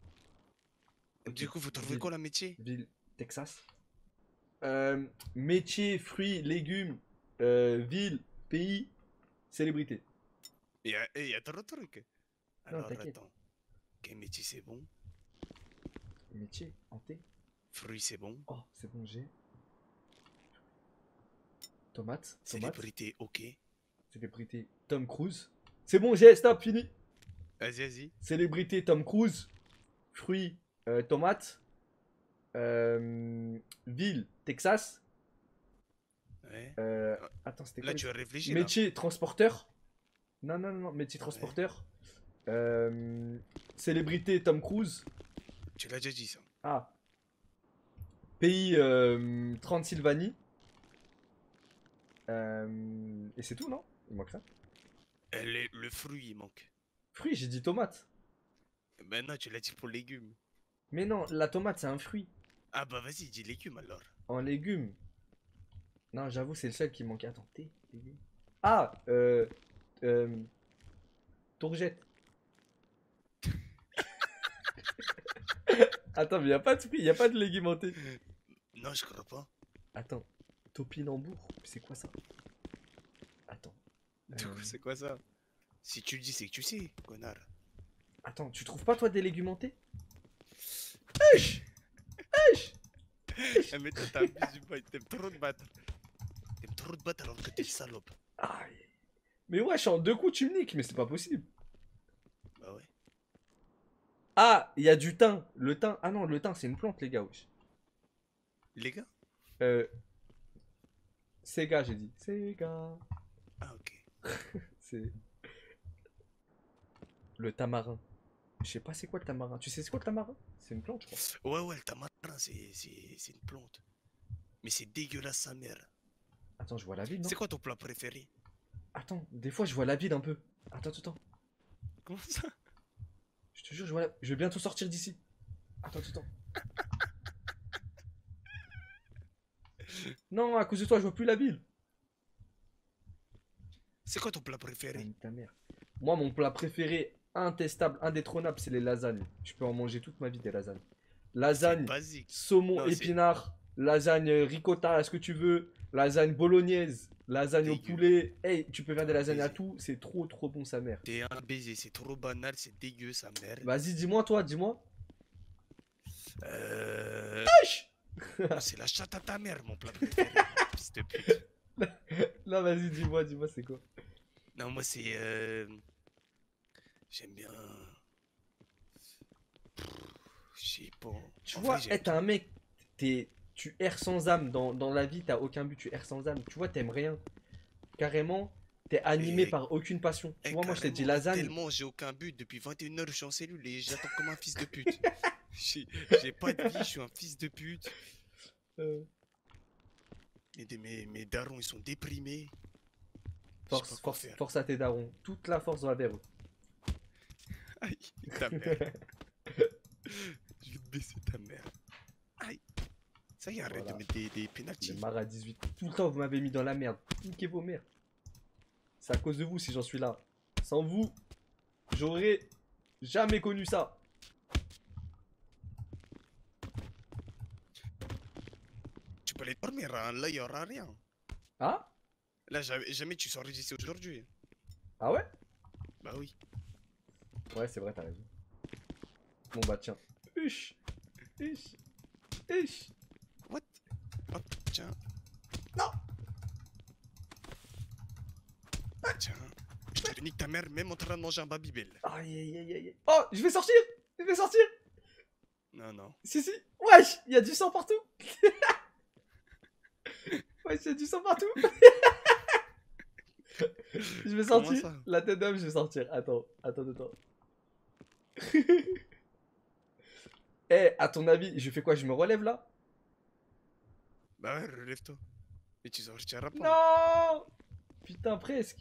Du coup, vous trouvez Ville. quoi la métier? Ville, Texas. Euh, métier, fruits, légumes, euh, ville, pays, célébrité. Il y a, eh, y a trop de trucs. Non, Alors t'inquiète. attends. Quel métier c'est bon? Métier, en T. Fruits c'est bon. Oh, c'est bon, j'ai. Tomate, tomate, Célébrité, ok. célébrité, Tom Cruise. C'est bon, j'ai, stop, fini. Vas-y, vas-y. Célébrité, Tom Cruise. Fruits, euh, tomate. Euh, ville, Texas. Ouais. Euh, attends, c'était quoi Là, les- tu as réfléchi là. Métier, transporteur. Non, non, non, non, métier, transporteur. Euh, célébrité, Tom Cruise. Tu l'as déjà dit ça. Ah. Pays, euh, Transylvanie. Euh, et c'est tout, non? Il manque ça. Eh, le, le fruit, il manque. Fruits, j'ai dit tomate. Maintenant, tu l'as dit pour légumes. Mais non, la tomate, c'est un fruit. Ah bah vas-y, dis légumes alors. En légumes. Non, j'avoue, c'est le seul qui manque. Attends, T, légumes. Ah, euh, euh, tourgette. Attends, mais y a pas de fruits, y a pas de légumes en T. Non, je crois pas. Attends, topinambour, c'est quoi ça? Attends. Du coup, Euh, c'est quoi ça? Si tu le dis, c'est que tu sais, connard. Attends, tu trouves pas toi des légumes en T? Eh, mais toi, t'abuses du bail, t'aimes trop te battre. T'aimes trop te battre alors que t'es une salope. Aïe. Mais wesh, en deux coups, tu me niques, mais c'est pas possible. Bah ouais. Ah, il y a du thym. Le thym. Ah non, le thym, c'est une plante, les gars, wesh. Les gars? Euh. Sega, j'ai dit. Sega. Ah, ok. C'est. Le tamarin. Je sais pas c'est quoi le tamarin. Tu sais c'est quoi le tamarin? C'est une plante, je crois. Ouais, ouais, le tamarin, c'est c'est- c'est une plante. Mais c'est dégueulasse, sa mère. Attends, je vois la ville, non? C'est quoi ton plat préféré? Attends, des fois je vois la ville un peu. Attends, attends, attends. Comment ça? Je te jure, je vois la... Je vais bientôt sortir d'ici. Attends, attends, attends. Non, à cause de toi, je vois plus la ville. C'est quoi ton plat préféré? Putain, ta mère. Moi, mon plat préféré, intestable, indétrônable, c'est les lasagnes. Je peux en manger toute ma vie des lasagnes. C'est Lasagne, basique. saumon, Non, c'est- épinard, lasagne ricotta, est-ce que tu veux, lasagne bolognaise, lasagne au Dégueu. poulet. Hey, tu peux faire des Ah, lasagnes à baiser. tout, c'est trop trop bon sa mère. T'es un baiser, c'est trop banal, c'est dégueu, sa mère. Vas-y, dis-moi toi, dis-moi. Euh... Wesh. ah, c'est la chatte à ta mère, mon plat préféré. Fils de pute. Là, vas-y, dis-moi, dis-moi, c'est quoi? Non, moi, c'est... Euh... J'aime bien... Je sais pas. Tu En vois, vrai, j'aime hey, t'es un mec, t'es, tu erres sans âme dans, dans la vie, t'as aucun but, tu erres sans âme. Tu vois, t'aimes rien. Carrément, t'es animé Et- par aucune passion. Tu Eh, vois, moi, je t'ai dit carrément, lasagne. Tellement j'ai aucun but, depuis vingt et une heures je suis en cellule et j'attends comme un fils de pute. J'ai j'ai pas de vie, je suis un fils de pute. Euh, Et des- mes, mes darons ils sont déprimés. Je sais force, pas quoi force, faire. force à tes darons. Toute la force va vers eux. Aïe, ta mère. Je vais te baisser ta mère. Aïe. Ça y est, arrête Voilà. de mettre des, des Les pénaltys. marres à dix-huit. Tout le temps, vous m'avez mis dans la merde. Niquez vos mères. C'est à cause de vous si j'en suis là. Sans vous, j'aurais jamais connu ça. Tu peux aller dormir, hein, là il y aura rien. Ah? Là jamais, jamais tu sors d'ici aujourd'hui. Ah ouais? Bah oui. Ouais, c'est vrai, t'as raison. Bon bah tiens. Huch. Huch. Huch. What? Hop. Tiens. Non. Tiens. Je te nique ta mère même en train de manger un Babybel. Aïe aïe aïe aïe. Oh, je vais sortir. Je vais sortir. Non, non. Si, si. Wesh, il y a du sang partout. Wesh, il y a du sang partout. Je vais Comment sortir. ça? La tête d'homme, je vais sortir. Attends, attends, attends. Eh, à ton avis, je fais quoi? Je me relève là? Bah ouais, relève-toi. Mais tu sortiras pas. Non. Putain, presque.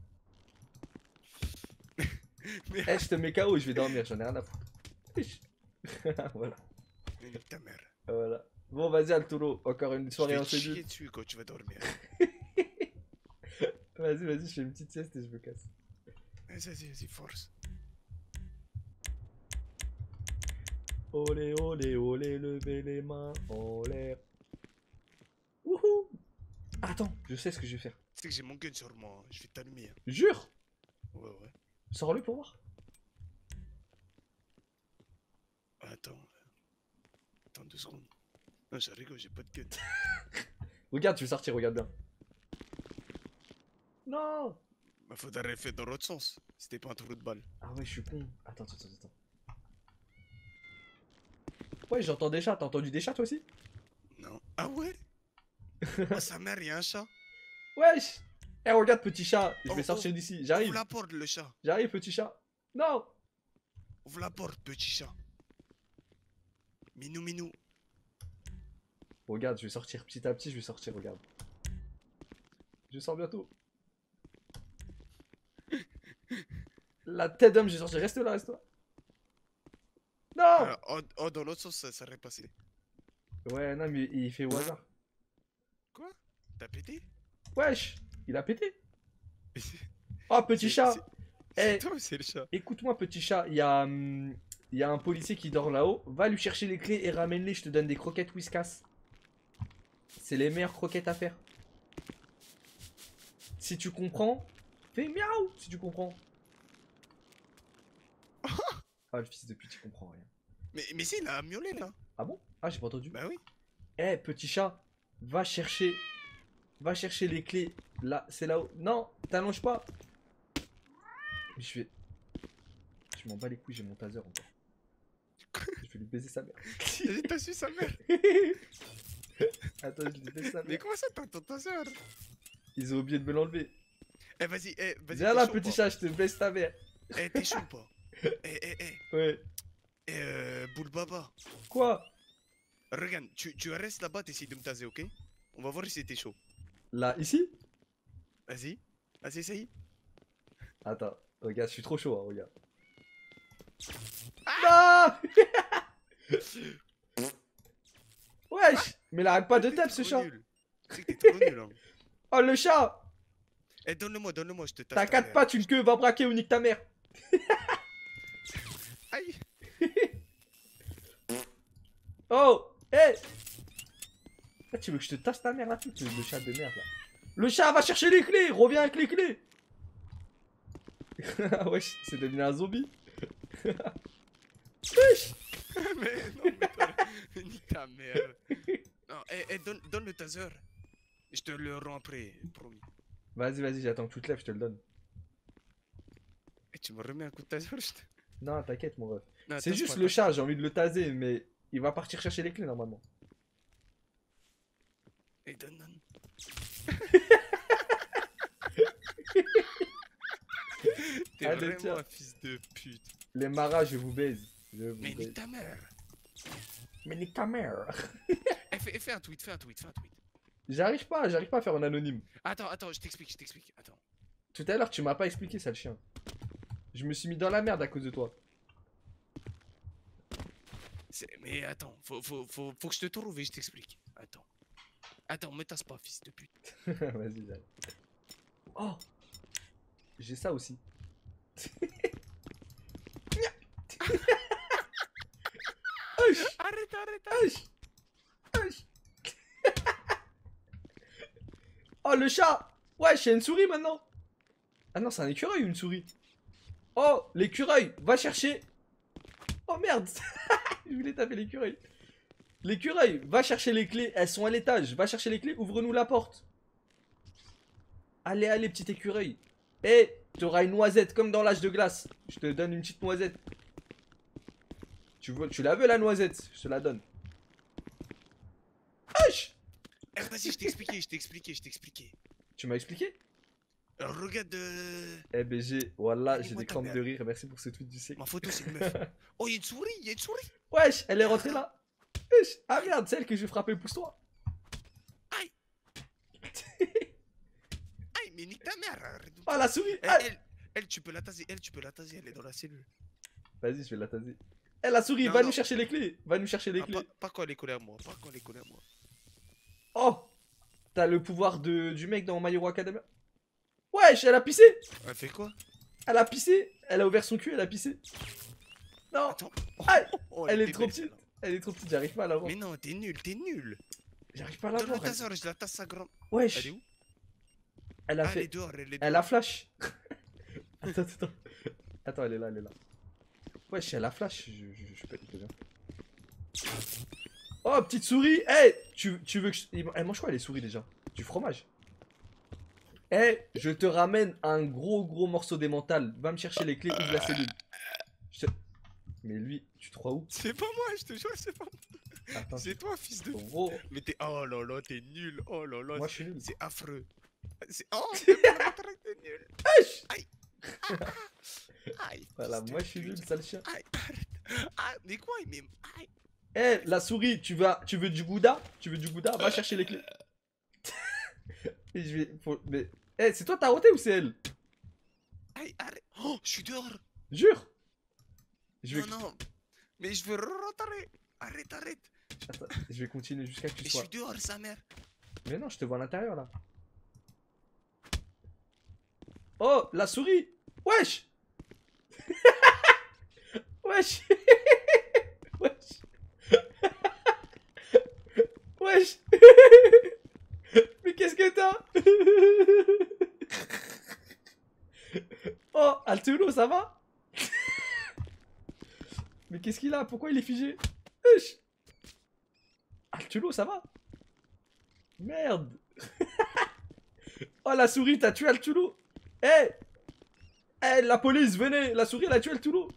Mais Eh, je te mets K O, je vais dormir, j'en ai rien à foutre. Wesh. Voilà, mais nique ta mère. voilà. Bon, vas-y, Arturo, encore une Je soirée vais en te chier cellule. dessus quand tu vas dormir. Vas-y, vas-y, je fais une petite sieste et je me casse. Vas-y, vas-y, vas-y, force. Olé, olé, olé, levez les mains en l'air. Wouhou. Attends, je sais ce que je vais faire. Tu sais que j'ai mon gun sur moi, hein. Je vais t'allumer. hein. Jure. Ouais, ouais. Sors-le pour voir. Attends. Attends deux secondes. Non, je rigole, j'ai pas de gun. Regarde, tu veux sortir, regarde bien. Non. Bah, faudrait faire dans l'autre sens. C'était pas un trou de balle. Ah ouais, je suis con. Attends, attends, attends. Ouais, j'entends des chats. T'as entendu des chats toi aussi? Non. Ah ouais? Ah, sa mère, y'a un chat. Wesh. Eh, regarde, petit chat. Je Oh, vais oh. sortir d'ici. Ouvre J'arrive. la porte, le chat. J'arrive, petit chat. Non. Ouvre la porte, petit chat. Minou, minou. Regarde, je vais sortir petit à petit. Je vais sortir, regarde. Je sors bientôt. La tête d'homme, j'ai sorti. Reste là, reste là. Non. Ah, oh, oh, dans l'autre sens, ça serait passé. Ouais, non, mais il fait au hasard. Quoi? T'as pété? Wesh, il a pété. Mais c'est- Oh, petit c'est- chat. c'est- Eh, C'est toi ou c'est le chat? écoute-moi, petit chat. Il y a, hum, il y a un policier qui dort là-haut. Va lui chercher les clés et ramène-les. Je te donne des croquettes Whiskas. C'est les meilleures croquettes à faire. Si tu comprends, fais miaou. Si tu comprends. Ah, le fils de pute, il comprend rien. Mais, mais si, il a miaulé là. Ah bon? Ah, j'ai pas entendu. Bah oui. Eh, petit chat, va chercher. Va chercher les clés. Là, c'est là-haut. Non, t'allonges pas. Je vais. Je m'en bats les couilles, j'ai mon taser encore. Je vais lui baiser sa mère. Vas-y, t'as su sa mère. Attends, je lui baise sa Mais mère. comment ça, t'as ton taser? Ils ont oublié de me l'enlever. Eh, vas-y, eh, vas-y. Viens t'es là, chaud ou petit pas? chat, je te baisse ta mère. Eh, t'es chaud ou pas? Eh, eh, eh. Ouais. Eh, euh, Boule Baba. Quoi? Regarde, tu, tu restes là-bas, t'essayes de me taser, ok? On va voir si t'es chaud. Là, ici? Vas-y. Vas-y, essaye. Attends, regarde, je suis trop chaud, hein, regarde. Ah Wesh! Mais il arrête pas de T'es taper ce trop chat. nul. Tu sais que t'es trop nul, hein. Oh, le chat! Eh, donne-le-moi, donne-le-moi, je te tasse. T'as ta quatre mère. pattes, une queue, va braquer ou nique ta mère. Aïe. Oh! Hé! Ah, tu veux que je te tasse ta mère là, tout le chat de merde là. Le chat va chercher les clés! Reviens avec les clés! Wesh, c'est devenu un zombie. Wesh! Mais non, mais t'as- nique ta mère. Non, eh, eh, donne, donne le taser. Je te le rends après, promis. Vas-y, vas-y, j'attends que tu te lèves, je te le donne. Et tu me remets un coup de taser, je te... Non, t'inquiète, mon ref. Non, C'est tasse juste pas, le tasse chat, j'ai envie de le taser, mais il va partir chercher les clés normalement. pas. Eh, donne, donne. T'es Allez, vraiment tiens. un fils de pute. Les maras, je vous baise. Je vous Mais baise. nique ta mère. Mais nique ta mère. Eh, fais, fais un tweet, fais un tweet, fais un tweet. J'arrive pas, j'arrive pas à faire en anonyme. Attends, attends, je t'explique, je t'explique. Attends. Tout à l'heure, tu m'as pas expliqué ça, le chien. Je me suis mis dans la merde à cause de toi. C'est- Mais attends, faut, faut, faut, faut que je te trouve et je t'explique. Attends. Attends, me tasse pas, fils de pute. Vas-y, j'arrive. Oh! J'ai ça aussi. Arrête, arrête, arrête. Wesh. Wesh. Oh, le chat! Ouais, j'ai une souris maintenant! Ah non, c'est un écureuil ou une souris? Oh, l'écureuil! Va chercher! Oh merde! Je voulais taper l'écureuil. L'écureuil, va chercher les clés. Elles sont à l'étage. Va chercher les clés, ouvre-nous la porte. Allez, allez, petit écureuil. Eh, t'auras une noisette comme dans l'âge de glace. Je te donne une petite noisette. Tu, veux, tu la veux la noisette? Je te la donne. Wesh! Eh, vas-y, je t'ai expliqué, je t'ai expliqué, je t'ai expliqué. Tu m'as expliqué? Alors, regarde euh, Eh ben j'ai, voilà, j'ai Dis-moi des ta crampes mère. de rire. Merci pour ce tweet du siècle. ma photo, c'est une meuf. Oh, y'a une souris, y'a une souris. Wesh, elle est rentrée là. Wesh, ah merde, celle que je vais frapper, pousse-toi. Aïe. Aïe, mais nique ta mère. arrête de me- Ah la souris. Elle, Ah. elle, elle, tu peux la taser, elle, tu peux la taser, elle est dans la cellule. Vas-y, je vais la taser. Eh la souris, Non, va non. nous chercher les clés. Va nous chercher les Ah, clés. pas, pas quand elle est collée à moi, pas quand elle est collée à moi. Oh, t'as le pouvoir de, du mec dans My Hero Academia. Wesh, elle a pissé. Elle fait quoi? Elle a pissé. Elle a ouvert son cul, elle a pissé. Non, Attends. Aïe. Oh, elle est était trop belle, petite. celle-là. Elle est trop petite, j'arrive pas à la voir. Mais non, t'es nul, t'es nul. J'arrive pas à la Donne le voir. elle- taser, je la tasse sa grande. Wesh, Elle est où? elle a Ah, elle est fait. dehors, elle est Elle dehors. a flash. Attends, attends. Attends, elle est là, elle est là. Wesh, elle a flash. Je, je, je peux te dire. Oh, petite souris. Eh, tu, tu veux que je... Elle mange quoi les souris déjà? Du fromage. Eh, je te ramène un gros gros morceau d'émental. Va me chercher les clés, ouvre la cellule. Je te- Mais lui, tu te crois où? C'est pas moi, je te jure, c'est pas moi. Attends, C'est toi, fils de. gros. Mais t'es. Oh là là, t'es nul. Oh là là. Moi, je suis nul. C'est affreux. C'est. Oh, t'es pas la traque, t'es nul. Wesh. Aïe. Ah, ah. Aïe. Voilà, fils de moi je suis nul, pute. sale chien. Aïe, arrête. Ah, mais quoi, il m'aime. Aïe. Eh, la souris, tu vas, tu veux du gouda? Tu veux du gouda? Va chercher les clés. Et je vais, faut- mais, eh, c'est toi t'as roté ou c'est elle? Aïe, arrête. Oh, je suis dehors. Jure. Je vais, Non, non. Mais je veux rentrer. Arrête, arrête. Attends, je vais continuer jusqu'à que Mais tu je sois. suis dehors, sa mère. Mais non, je te vois à l'intérieur là. Oh, la souris. Wesh. Wesh. Wesh. Wesh. Mais qu'est-ce que t'as? Oh, Altulo, ça va? Mais qu'est-ce qu'il a? Pourquoi il est figé? Wesh. Altulo, ça va? Merde. Oh, la souris, t'as tué Altulo. Eh. Eh, la police, venez. La souris, elle a tué Altulo.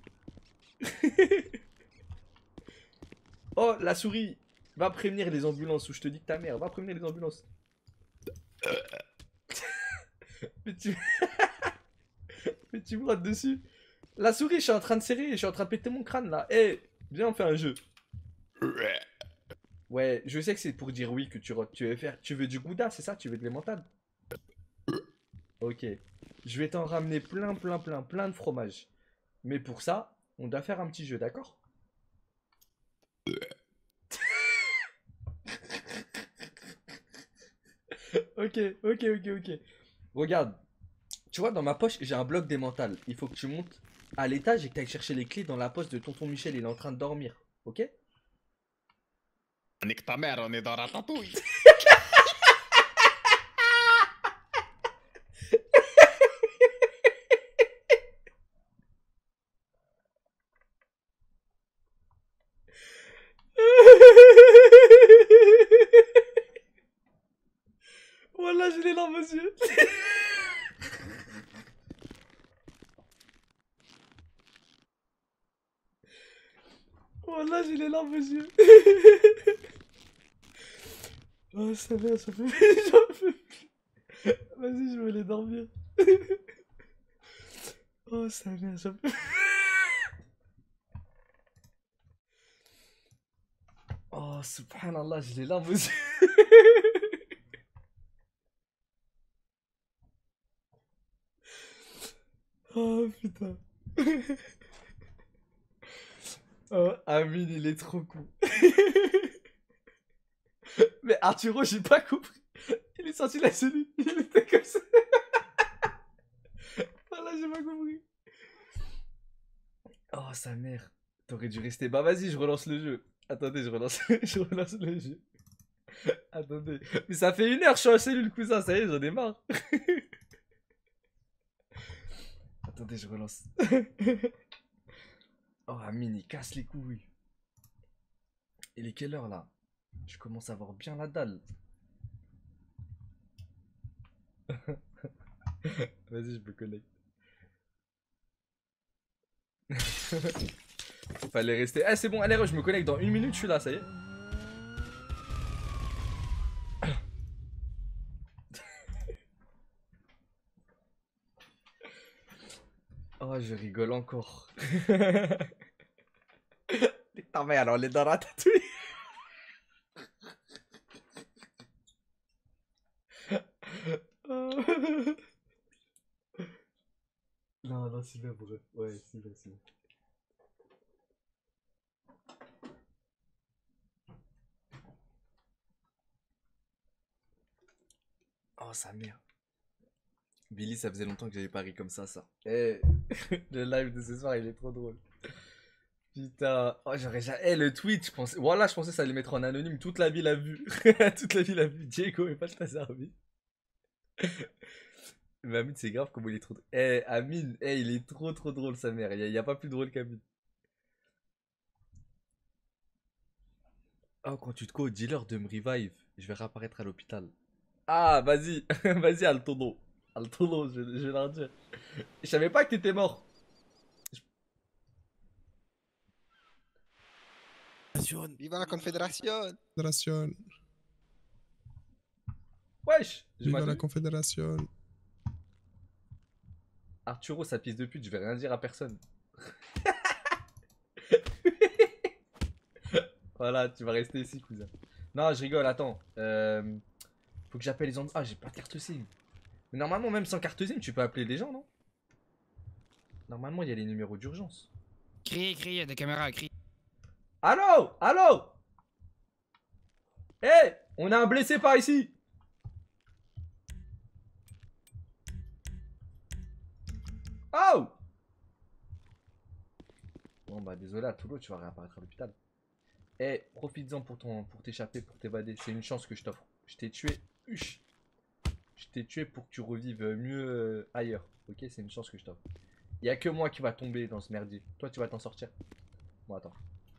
Oh, la souris. Va prévenir les ambulances ou je te dis que ta mère. Va prévenir les ambulances. Mais tu... Mais tu me rotes dessus. La souris, je suis en train de serrer. Je suis en train de péter mon crâne là. Eh, viens, on fait un jeu. Ouais, je sais que c'est pour dire oui que tu rotes. Tu veux faire... Tu veux du gouda, c'est ça? Tu veux de l'émental? Ok. Je vais t'en ramener plein, plein, plein, plein de fromage. Mais pour ça, on doit faire un petit jeu, d'accord? Ok, ok, ok, ok. Regarde. Tu vois, dans ma poche, j'ai un bloc d'émental. Il faut que tu montes à l'étage et que tu ailles chercher les clés dans la poche de tonton Michel. Il est en train de dormir. Ok? Nique ta mère, on est dans Ratatouille. Voilà, j'ai les larmes aux yeux. Voilà, j'ai les larmes aux yeux. Oh, ça va, ça fait. J'en peux plus. Vas-y, je vais aller dormir. Oh, ça va, j'en peux plus. Oh, subhanallah, j'ai les larmes aux yeux. Oh putain. Oh, Amine, il est trop con. Mais Arturo, j'ai pas compris. Il est sorti de la cellule. Il était comme ça. Voilà, j'ai pas compris. Oh, sa mère. T'aurais dû rester. Bah, vas-y, je relance le jeu. Attendez, je relance, je relance le jeu. Attendez. Mais ça fait une heure, je suis en cellule, cousin. Ça y est, j'en ai marre. Attendez, je relance. Oh, Amine, il casse les couilles. Il est quelle heure là? Je commence à avoir bien la dalle. Vas-y, je me connecte. Fallait rester. Ah, c'est bon, allez, je me connecte dans une minute, je suis là, ça y est. Oh, je rigole encore. Ta mère, on est dans la tatouille. Non, non, c'est bien, bref. Ouais, c'est bien, c'est bien. Oh, sa mère. Billy, ça faisait longtemps que j'avais pas ri comme ça, ça. Eh, le live de ce soir, il est trop drôle. Putain, oh, j'aurais jamais. Eh, le tweet, je pensais. Voilà, je pensais que ça allait mettre en anonyme. Toute la ville a vu. Toute la ville a vu. Diego et pas ta servi. Mais Amine, c'est grave comme il est trop. Eh, Amine, eh, il est trop trop drôle, sa mère. Il y, a- y a pas plus drôle qu'Amine. Oh, quand tu te co, dis-leur de me revive. Je vais réapparaître à l'hôpital. Ah, vas-y, vas-y, Altono. Altono, je, je vais leur dire. Je savais pas que t'étais mort. Viva la Confederación! Confederación. Wesh, je Viva la m'appelle. Confederación. Arturo, sa pisse de pute, je vais rien dire à personne. Voilà, tu vas rester ici, cousin. Non, je rigole, attends. Euh, faut que j'appelle les gens. Ah, j'ai pas de carte SIM. Mais normalement, même sans carte SIM, tu peux appeler des gens, non? Normalement, il y a les numéros d'urgence. Criez, criez, il y a des caméras, criez. Allô? Allô? Hé! On a un blessé par ici! Oh! Bon, bah, désolé, à Toulouse, tu vas réapparaître à l'hôpital. Eh, profites-en pour ton, pour t'échapper, pour t'évader. C'est une chance que je t'offre. Je t'ai tué. Uch. Je t'ai tué pour que tu revives mieux euh, ailleurs. Ok, c'est une chance que je t'offre. Il y a que moi qui va tomber dans ce merdier. Toi, tu vas t'en sortir. Bon, attends.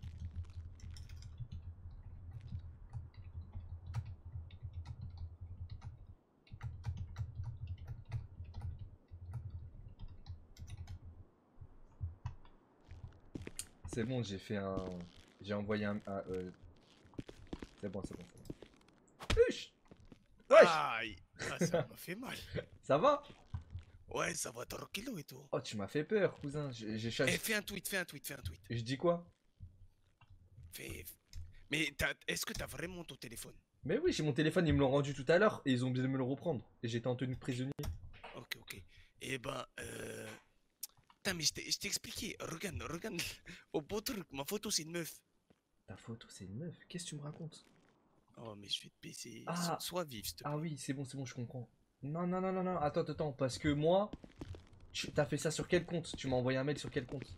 C'est bon, j'ai fait un. J'ai envoyé un. un, euh... C'est bon, c'est bon, c'est bon. Uch. Wesh. Aïe, ah, ça m'a fait mal. Ça va? Ouais, ça va tranquillo et tout. Oh, tu m'as fait peur, cousin. J'ai j'ai Eh, chassé. fais un tweet, fais un tweet, fais un tweet. Je dis quoi? Fais... Mais t'as- est-ce que t'as vraiment ton téléphone? Mais oui, j'ai mon téléphone, ils me l'ont rendu tout à l'heure et ils ont oublié de me le reprendre. Et j'étais en tenue de prisonnier. Ok, ok. Eh ben, euh... Putain, mais je t'ai je t'ai expliqué. Regarde, regarde. Au beau truc, ma photo, c'est une meuf. Ta photo, c'est une meuf. Qu'est-ce que tu me racontes? Oh, mais je vais te baisser. Ah. So- Sois vif, s'il te plaît. Ah oui, c'est bon, c'est bon, je comprends. Non, non, non, non, non, attends, attends, parce que moi, tu t'as fait ça sur quel compte? Tu m'as envoyé un mail sur quel compte?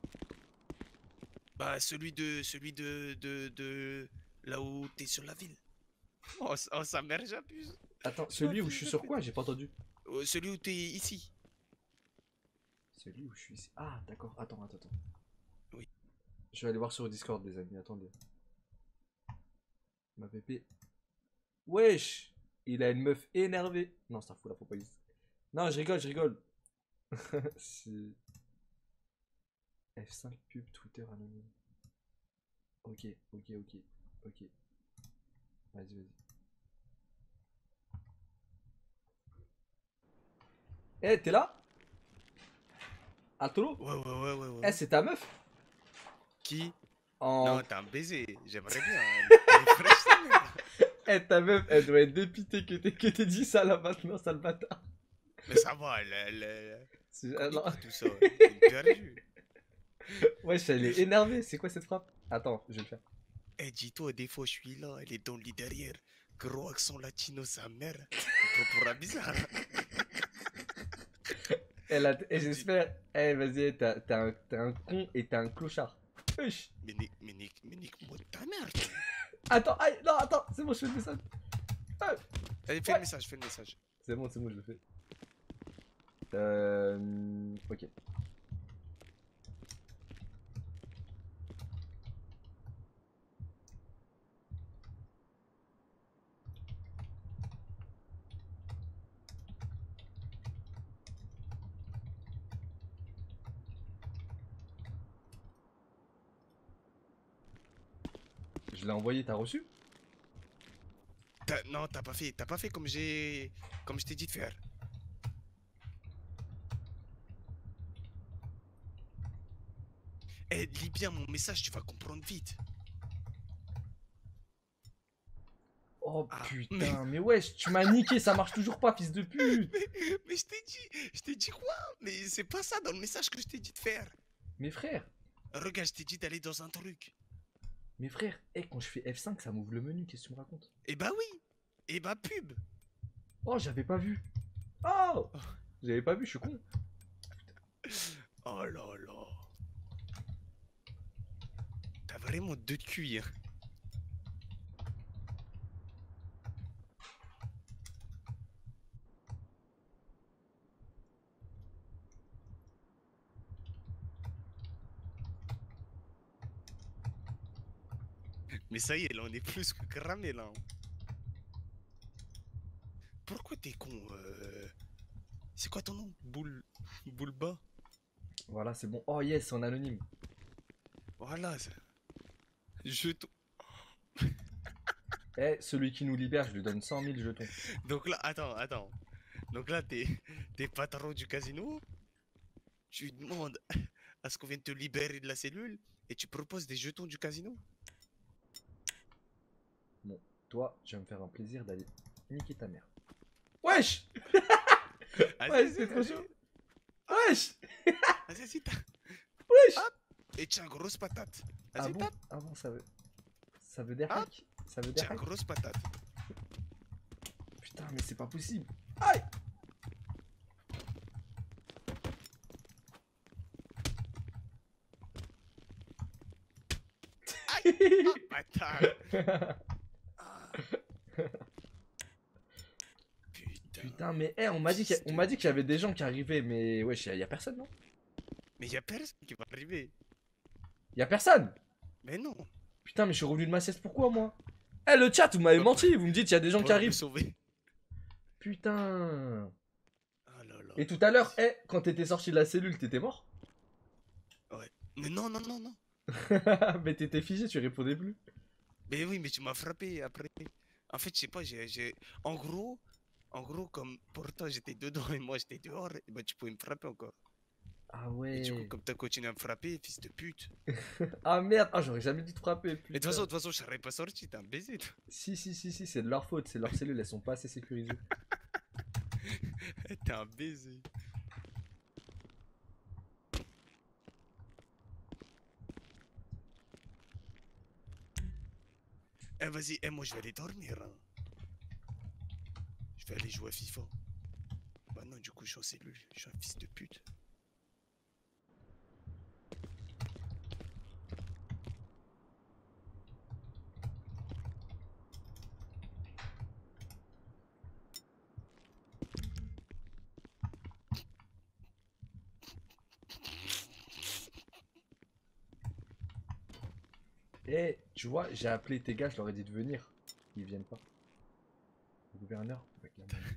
Bah, celui de... Celui de... De... de... Là où t'es sur la ville. Oh, ça- oh, sa mère, j'abuse. Attends, celui où je suis sur quoi? J'ai pas entendu. Euh, celui où t'es ici. Celui où je suis ici. Ah, d'accord, attends, attends, attends. Oui. Je vais aller voir sur Discord, les amis, attendez. Ma pépé. Wesh! Il a une meuf énervée. Non, c'est un fou, là, faut pas y... Non, je rigole, je rigole. C'est... F cinq pub Twitter anonyme. Ok, ok, ok, ok. Vas-y, vas-y. Eh, t'es là? Arturo? Ouais, ouais, ouais, ouais, ouais. Eh, c'est ta meuf? Qui? En... Non, t'as un baiser. J'aimerais bien. Elle est fraîche, ta mère. Eh, ta meuf, elle doit être dépitée que t'aies que t'aies dit ça là maintenant, sale bâtard. Mais ça va, elle... elle, elle... C'est- elle alors- écoute tout ça. C'est une perdue. Wesh, elle est énervée, c'est quoi cette frappe? Attends, je vais le faire. Eh, dis-toi, des fois, je suis là, elle est dans le lit derrière. Gros accent latino, sa mère. C'est trop pour la bizarre. Elle a... Et j'espère... Eh, vas-y, t'as t'as un... t'es un con et t'es un clochard. Wesh. Mais nique, mais nique, mais nique-moi ta mère. Attends, aïe, non, attends, c'est bon, je fais le message. Ah, Allez, fais Ouais. le message, fais le message. c'est bon, c'est bon, je le fais. Euh... Ok. Je l'ai envoyé, t'as reçu? T'as- Non, t'as pas fait. T'as pas fait comme j'ai. Comme je t'ai dit de faire. Eh, lis bien mon message, tu vas comprendre vite. Oh Ah, putain, mais wesh, tu m'as niqué, ça marche toujours pas, fils de pute. Mais, mais je t'ai dit, je t'ai dit quoi? Mais c'est pas ça dans le message que je t'ai dit de faire. Mes frères, Regarde, je t'ai dit d'aller dans un truc. mes frères, eh, quand je fais F cinq, ça m'ouvre le menu, qu'est-ce que tu me racontes? Eh bah oui. Eh bah pub. Oh, j'avais pas vu. Oh, j'avais pas vu, je suis con. Oh là là. T'as vraiment deux de cuir. Mais ça y est, là, on est plus que cramé, là. Pourquoi t'es con euh... C'est quoi ton nom? Boule... Boulba? Voilà, c'est bon. Oh yes, en anonyme. Voilà. ça- Jeton. Eh, celui qui nous libère, je lui donne cent mille jetons. Donc là, attends, attends. Donc là, t'es t'es patron du casino. Tu demandes à ce qu'on vienne te libérer de la cellule et tu proposes des jetons du casino. Bon, toi, tu vas me faire un plaisir d'aller niquer ta mère. Wesh. Vas-y, Ouais, vas-y, c'est trop vas-y. chaud. Wesh. Vas-y, vas-y, tape. Wesh. Hop. Et tiens, grosse patate. Ah Vas-y, bon? tape. Ah bon, ça veut... Ça veut des Ah. hacks? Ça veut des Tiens, hacks? grosse patate. Putain, mais c'est pas possible. Aïe. Bâtard. Ah. Putain. Putain, mais eh, on m'a dit qu'il y, a- on m'a dit qu'il y avait des gens qui arrivaient, mais wesh, y, a- y a personne, non? Mais y a personne qui va arriver. Y a personne. Mais non. Putain, mais je suis revenu de ma sieste, pourquoi moi? Eh, le chat, vous m'avez menti, vous me dites, il y a des gens Pour qui me arrivent. sauver. Putain. Oh là là. Et tout à l'heure, eh, quand t'étais sorti de la cellule, t'étais mort? Mais non, non, non, non. Mais t'étais figé, tu répondais plus. Mais oui, mais tu m'as frappé après. En fait, je sais pas, j'ai, j'ai... En gros, en gros, comme pour toi j'étais dedans et moi j'étais dehors, et bah tu pouvais me frapper encore. Ah Et ouais. du coup, comme t'as continué à me frapper, fils de pute. Ah merde, ah, j'aurais jamais dû te frapper. Mais de toute putain. façon, de toute façon, je serais pas sorti, t'es un baiser, toi. Si, si, si, si, c'est de leur faute, c'est leurs cellules, elles sont pas assez sécurisées. T'es un baiser. Eh vas-y, eh moi je vais aller dormir. Hein. Je vais aller jouer à FIFA. Bah non, du coup je suis en cellule, je suis un fils de pute. Eh, tu vois, j'ai appelé tes gars, je leur ai dit de venir. Ils viennent pas. Le gouverneur avec la main.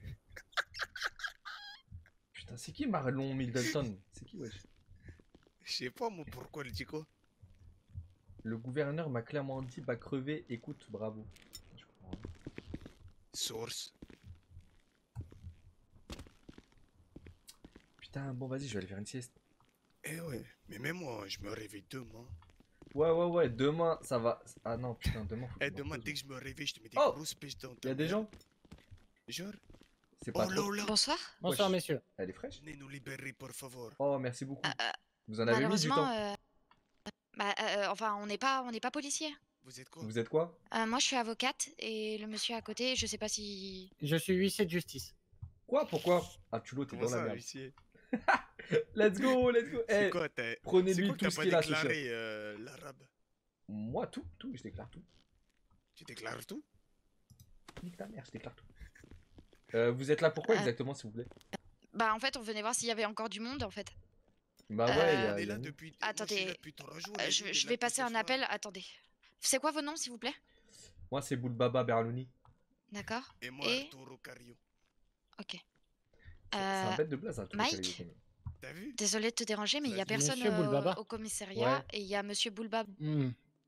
Putain, c'est qui Marlon Middleton? C'est qui, wesh? Je sais pas moi pourquoi elle dit quoi. Le gouverneur m'a clairement dit, bah crever, écoute, bravo. Je comprends rien. Source. Putain, bon, vas-y, je vais aller faire une sieste. Eh ouais, mais même moi, je me réveille demain. Ouais, ouais, ouais, demain, ça va. Ah non, putain, demain, faut que Eh je me demain, repose. dès que je me réveille, je te mets des Oh grosses pêches dans Y ta a des merde. gens? Genre, C'est pas oh trop. là là, Bonsoir. Bonsoir, Wesh. messieurs. Elle est fraîche? venez nous libérer, pour favor. Oh, merci beaucoup. Euh, euh, Vous en avez mis du malheureusement, temps. euh, bah, euh, enfin, on n'est pas, on n'est pas policier. Vous êtes quoi? Vous êtes quoi? Euh, moi, je suis avocate et le monsieur à côté, je sais pas si. Je suis huissier de justice. Quoi? Pourquoi? Ah, Tulot, t'es Comment dans la ça, merde. huissier? Let's go, let's go. C'est Eh, quoi, t'as... prenez C'est lui quoi que tout t'as ce pas qu'il a, ce chien. déclaré euh, l'arabe? Moi, tout, tout, je déclare tout. Tu déclares tout? Nique ta mère, je déclare tout. Euh, vous êtes là pourquoi Euh, exactement, s'il vous plaît? Bah, en fait, on venait voir s'il y avait encore du monde, en fait. Bah ouais, euh, il y a- On est il y a là une- depuis... moi, je suis Attendez, là depuis trois jours, Euh, et je, lui, il je est là vais depuis passer ce un soir. appel. Attendez. C'est quoi vos noms, s'il vous plaît? Moi, c'est Boulbaba Berlouni. D'accord. Et moi, Et- Arturo Cario. Ok. C'est c'est un Euh, bête de blaze, hein, tout Mike le quand même. T'as vu? désolé de te déranger, mais il y a Vas-y. personne Monsieur euh, Boulbaba. au commissariat Ouais. et il y a monsieur Boulbab. Hmm.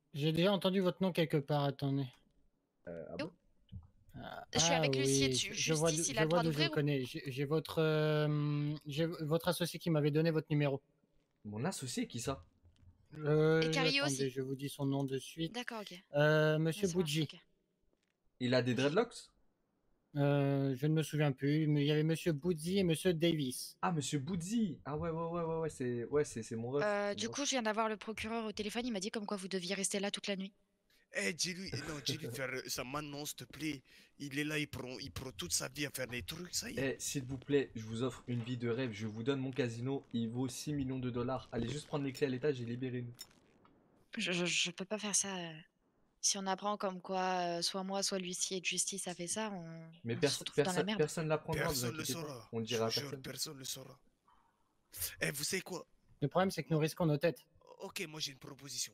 J'ai déjà entendu votre nom quelque part, attendez. Euh, ah bon? Ah, Je suis ah avec l'huissier oui, dessus. je, je vois Justice, d'où- il je a le vois droit d'où je le d'ouvrir ou... connais. J'ai j'ai votre, euh, j'ai votre associé qui m'avait donné votre numéro. Mon associé, qui ça? Euh, Et Carillo attendez, aussi. je vous dis son nom de suite. D'accord, ok. Euh, Monsieur Ça marche, Boudji. ok. Il a des dreadlocks? Euh, je ne me souviens plus, mais il y avait Monsieur Boudji et Monsieur Davis. Ah, monsieur Boudzi. Ah ouais, ouais, ouais, ouais, ouais, c'est ouais, c'est c'est mon ref. Euh, c'est du mon coup, je viens d'avoir le procureur au téléphone. Il m'a dit comme quoi vous deviez rester là toute la nuit. Eh, dis-lui, non, dis-lui de faire ça maintenant, s'il te plaît. Il est là, il prend, il prend toute sa vie à faire des trucs, ça y est. Eh, s'il vous plaît, je vous offre une vie de rêve. Je vous donne mon casino. Il vaut six millions de dollars. Allez juste prendre les clés à l'étage et libérez-nous. Je, je, je peux pas faire ça. euh. Si on apprend comme quoi, euh, soit moi, soit l'huissier de justice a fait ça, on, Mais on se perso- retrouve dans la personne merde. personne l'apprendra, vous Personne le inquiétez pas. saura. On le Je dira à vous jure, personne. personne le saura. Eh, vous savez quoi? Le problème, c'est que nous risquons nos têtes. Ok, moi j'ai une proposition.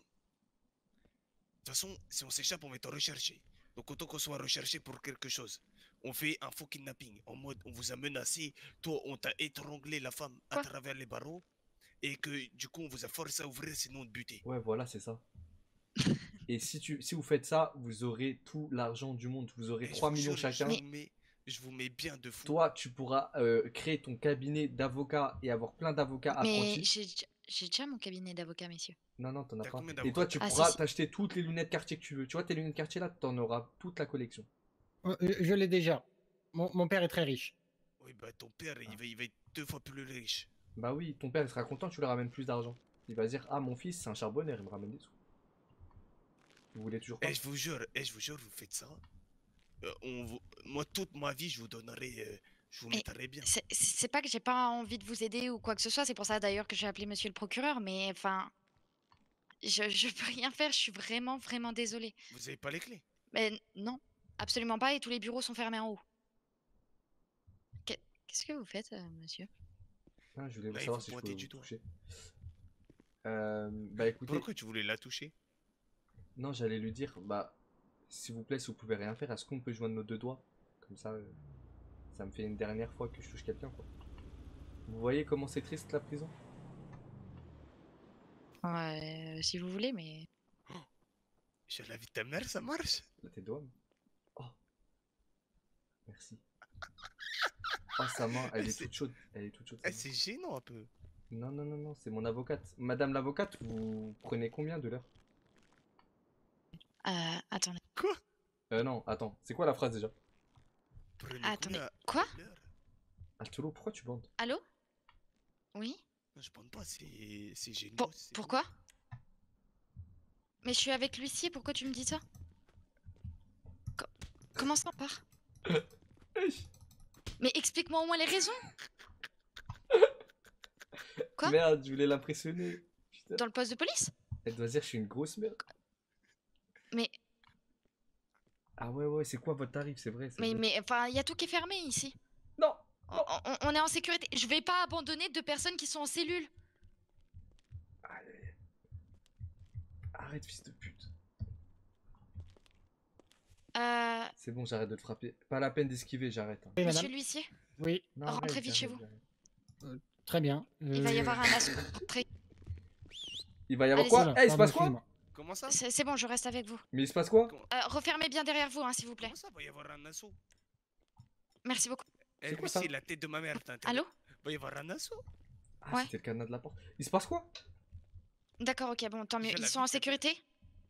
De toute façon, si on s'échappe, on va être recherché. Donc autant qu'on soit recherché pour quelque chose. On fait un faux kidnapping. En mode, on vous a menacé, toi, on t'a étranglé la femme à Quoi? travers les barreaux. Et que du coup, on vous a forcé à ouvrir, sinon on te butait. Ouais, voilà, c'est ça. Et si, tu, si vous faites ça, vous aurez tout l'argent du monde. Vous aurez Et je trois vous millions jure, chacun. Je vous, mets, je vous mets bien de fou. Toi, tu pourras euh, créer ton cabinet d'avocats et avoir plein d'avocats Mais apprentis. j'ai j'ai déjà mon cabinet d'avocat, messieurs. Non, non, t'en as T'as pas. combien Et d'avocats? toi, tu Ah, si, pourras si. t'acheter toutes les lunettes Cartier que tu veux. Tu vois, tes lunettes Cartier là, t'en auras toute la collection. Euh, Je l'ai déjà. Mon, mon père est très riche. Oui, bah ton père, il va, il va être deux fois plus riche. Bah oui, ton père il sera content, tu lui ramènes plus d'argent. Il va dire, ah, mon fils, c'est un charbonneur, il me ramène des sous. Vous voulez toujours pas? Et je vous jure, et je vous jure, vous faites ça. Euh, on vous... Moi, toute ma vie, je vous donnerai, euh, je vous Mais mettrai bien. C'est c'est pas que j'ai pas envie de vous aider ou quoi que ce soit. C'est pour ça d'ailleurs que j'ai appelé monsieur le procureur. Mais enfin, je, je peux rien faire. Je suis vraiment, vraiment désolée. Vous avez pas les clés? Mais n- non, absolument pas. Et tous les bureaux sont fermés en haut. Qu'est- Qu'est-ce que vous faites, euh, monsieur? Ah, je voulais Là, il savoir faut si je pointer pouvais du vous doigt. toucher. Euh, bah écoutez, Pourquoi tu voulais la toucher? non, j'allais lui dire, bah, s'il vous plaît, si vous pouvez rien faire, est-ce qu'on peut joindre nos deux doigts? Comme ça, euh, ça me fait une dernière fois que je touche quelqu'un, quoi. Vous voyez comment c'est triste la prison? Ouais, euh, si vous voulez, mais J'ai la vie de ta mère, ça marche? Là, tes doigts. Oh. Merci. Oh, sa main, elle est C'est- toute chaude. Elle est toute chaude. sa Eh, main. c'est gênant un peu. Non, non, non, non, c'est mon avocate. Madame l'avocate, vous prenez combien de l'heure? euh, attendez. Quoi? Euh, non, attends, c'est quoi la phrase déjà? Prenez Attendez, combien quoi? de l'heure? Arturo, pourquoi tu bandes? Allô? Oui? Non, je pense pas, c'est c'est gênant. Pour- c'est pourquoi? Mais je suis avec l'huissier. Pourquoi tu me dis ça? Co- Comment ça part? Mais explique-moi au moins les raisons. Quoi? Merde, je voulais l'impressionner. Putain. Dans le poste de police? Elle doit dire que je suis une grosse merde. Mais Ah ouais, ouais, c'est quoi votre tarif? C'est vrai, c'est mais vrai. mais enfin, il y a tout qui est fermé ici. Non! On, on- on est en sécurité. Je vais pas abandonner deux personnes qui sont en cellule. Allez. Arrête, fils de pute. Euh, C'est bon, j'arrête de te frapper. Pas la peine d'esquiver, j'arrête. hein. Oui, monsieur madame. l'huissier, Oui, Non, rentrez arrête, vite chez j'arrête, vous. j'arrête. très bien. Il va y Euh, avoir un assaut. Rentrez. Il va y avoir Allez-y. quoi? voilà, Eh, il se pardon, passe quoi? excuse-moi. Comment ça? C'est c'est bon, je reste avec vous. Mais il se passe quoi? Comment, Euh, refermez bien derrière vous, hein, s'il vous plaît. comment ça va y avoir un assaut? Merci beaucoup. Eh, C'est lui, quoi ça? c'est la tête de ma mère, t'as intérêt. Allô? Va y avoir un assaut? Ah, Ouais. c'était le cadenas de la porte. Il se passe quoi? D'accord, ok, bon, tant mieux. Je Ils la sont en bute, la sécurité?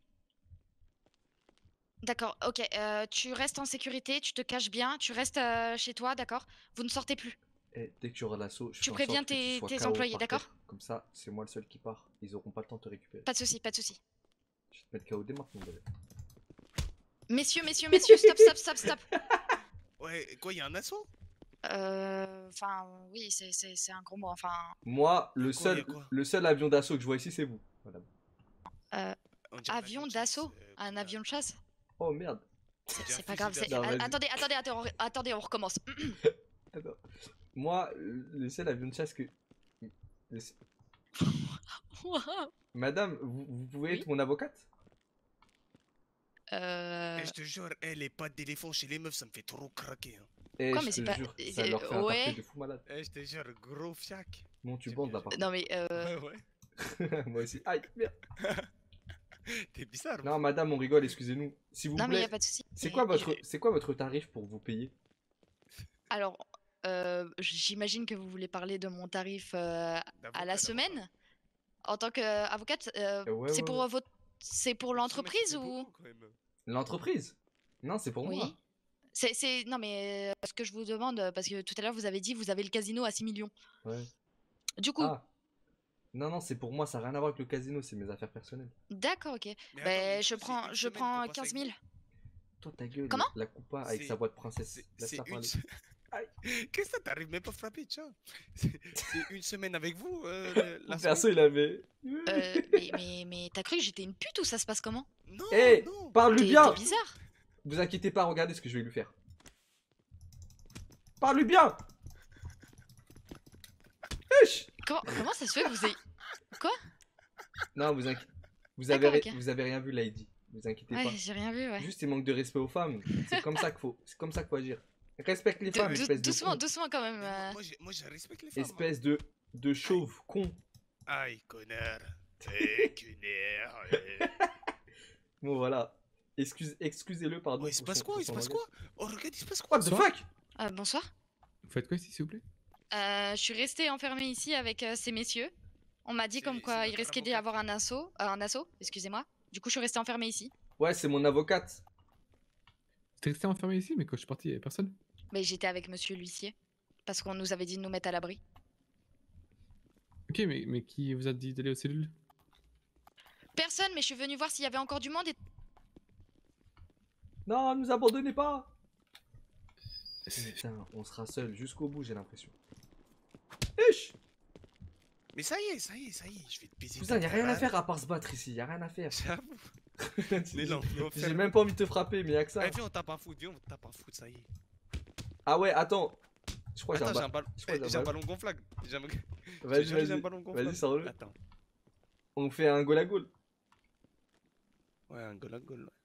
D'accord, ok. euh, tu restes en sécurité, tu te caches bien, tu restes euh, chez toi, d'accord? Vous ne sortez plus. Eh, dès que tu auras l'assaut, je Tu fais en préviens sorte que tu tes- sois tes K O employés, par d'accord? terre. Comme ça, c'est moi le seul qui part. Ils auront pas le temps de te récupérer. Pas de souci, pas de souci. Je vais te mettre K O dès maintenant, bébé. Messieurs, messieurs, messieurs, stop, stop, stop, stop. Ouais, quoi, y a un assaut? Euh, Enfin, oui, c'est c'est- c'est un gros mot. Enfin, Moi, le Quoi, seul, y a quoi? le seul avion d'assaut que je vois ici, c'est vous. Madame. euh, On dirait un avion de chasse, d'assaut, euh, un qu'on a- avion de chasse. Oh merde. C'est dirait un c'est pas fusil grave. c'est- d'assaut. Non, a- vas-y. Attendez, attendez, attendez, on- attendez, on recommence. Attends. Moi, le seul avion de chasse que. le seul- Madame, vous, vous pouvez Oui être mon avocate? Euh... Eh, je te jure, eh, les pattes d'éléphant chez les meufs, ça me fait trop craquer. Hein. Eh, Quoi, je mais te c'est pas- jure, euh, ça leur fait un ouais. tarpé de fou malade. Eh, je te jure, gros fiac. Bon, tu C'est bandes bien, là par Non mais euh... Ouais, ouais. contre. Moi aussi. Aïe, merde. T'es bizarre. Non, madame, on rigole, excusez-nous. S'il vous Non, mais y plaît, a pas de souci. c'est Mais quoi, votre... je- c'est quoi votre tarif pour vous payer? Alors, euh, j'imagine que vous voulez parler de mon tarif euh, à D'avocat, la d'avocat. semaine. En tant qu'avocate, euh, Euh, ouais, c'est ouais, pour ouais. votre, c'est pour Une semaine, l'entreprise c'est ou? beaucoup, quand même. L'entreprise? Non, c'est pour moi. Oui. C'est, c'est, non mais euh, ce que je vous demande, euh, parce que tout à l'heure vous avez dit vous avez le casino à six millions. Ouais. Du coup, Ah. Non, non, c'est pour moi, ça n'a rien à voir avec le casino, c'est mes affaires personnelles. d'accord, ok. Mais attends, Ben mais je c'est prends, une je semaine qu'on prends passe quinze avec mille. vous. Toi, ta gueule, Comment la coupa avec C'est- sa voix de princesse. C'est Laisse c'est la une. parler. se- Aïe. Qu'est-ce que ça t'arrive même pas à frapper, tiens. C'est c'est une semaine avec vous, euh, le- la Mon perso, semaine. il avait. Euh, mais, mais, mais t'as cru que j'étais une pute ou ça se passe comment? Non, Eh, non. parle-lui T'es bien! t'es bizarre. Vous inquiétez pas, regardez ce que je vais lui faire. Parle-lui bien! Wesh! Comment, comment ça se fait que vous ayez... Non, vous inquiétez. Vous avez, D'accord, ri- ok. vous avez rien vu, Lady. Vous inquiétez Ouais, pas. j'ai rien vu, ouais. Juste, il manque de respect aux femmes. C'est comme ça qu'il faut. C'est comme ça qu'il faut agir. Respecte les Dou- femmes, dou- espèce de doucement, con. doucement quand même. Mais euh. Moi, moi, j'ai- moi, je respecte les femmes. hein. Espèce de, de chauve, con. Aïe, connard. Eh, connard. eh. Bon, voilà. Excuse, excusez-le, pardon. Oh, il se pour passe son- quoi pour Il se son passe langage. quoi Oh, regarde, il se passe quoi What the Bonsoir. fuck? Euh, bonsoir. Vous faites quoi ici, s'il vous plaît? Euh, je suis restée enfermée ici avec euh, ces messieurs. On m'a dit C'est- comme c'est quoi il notre risquait d'y avocat. avoir un assaut, euh, un assaut, excusez-moi. Du coup, je suis restée enfermée ici. Ouais, c'est mon avocate. T'es resté enfermé ici, mais quand je suis parti, il y avait personne. Mais j'étais avec monsieur l'huissier. Parce qu'on nous avait dit de nous mettre à l'abri. Ok, mais, mais qui vous a dit d'aller aux cellules? Personne, mais je suis venue voir s'il y avait encore du monde et... Non, ne nous abandonnez pas. Putain, on sera seul jusqu'au bout, j'ai l'impression. Ish. Mais ça y est, ça y est, ça y est, je vais te baiser. Cousin, ta y'a rien à crâne. faire à part se battre ici, y'a rien à faire. J'avoue. Mais non, mais on fait- J'ai même pas envie de te frapper, mais y'a que ça. Eh, viens, on tape un foot, viens, on tape un foot, ça y est. Ah ouais, attends. Je crois que j'ai Attends, un j'ai un ba- ballon. je crois que Eh, j'ai J'ai un un ballon. ballon gonflable. J'ai un- Vas-y, j'ai un vas-y. ballon gonflable. Vas-y, sors-le. Attends. On fait un goal à goal. Ouais, un goal à goal. ouais.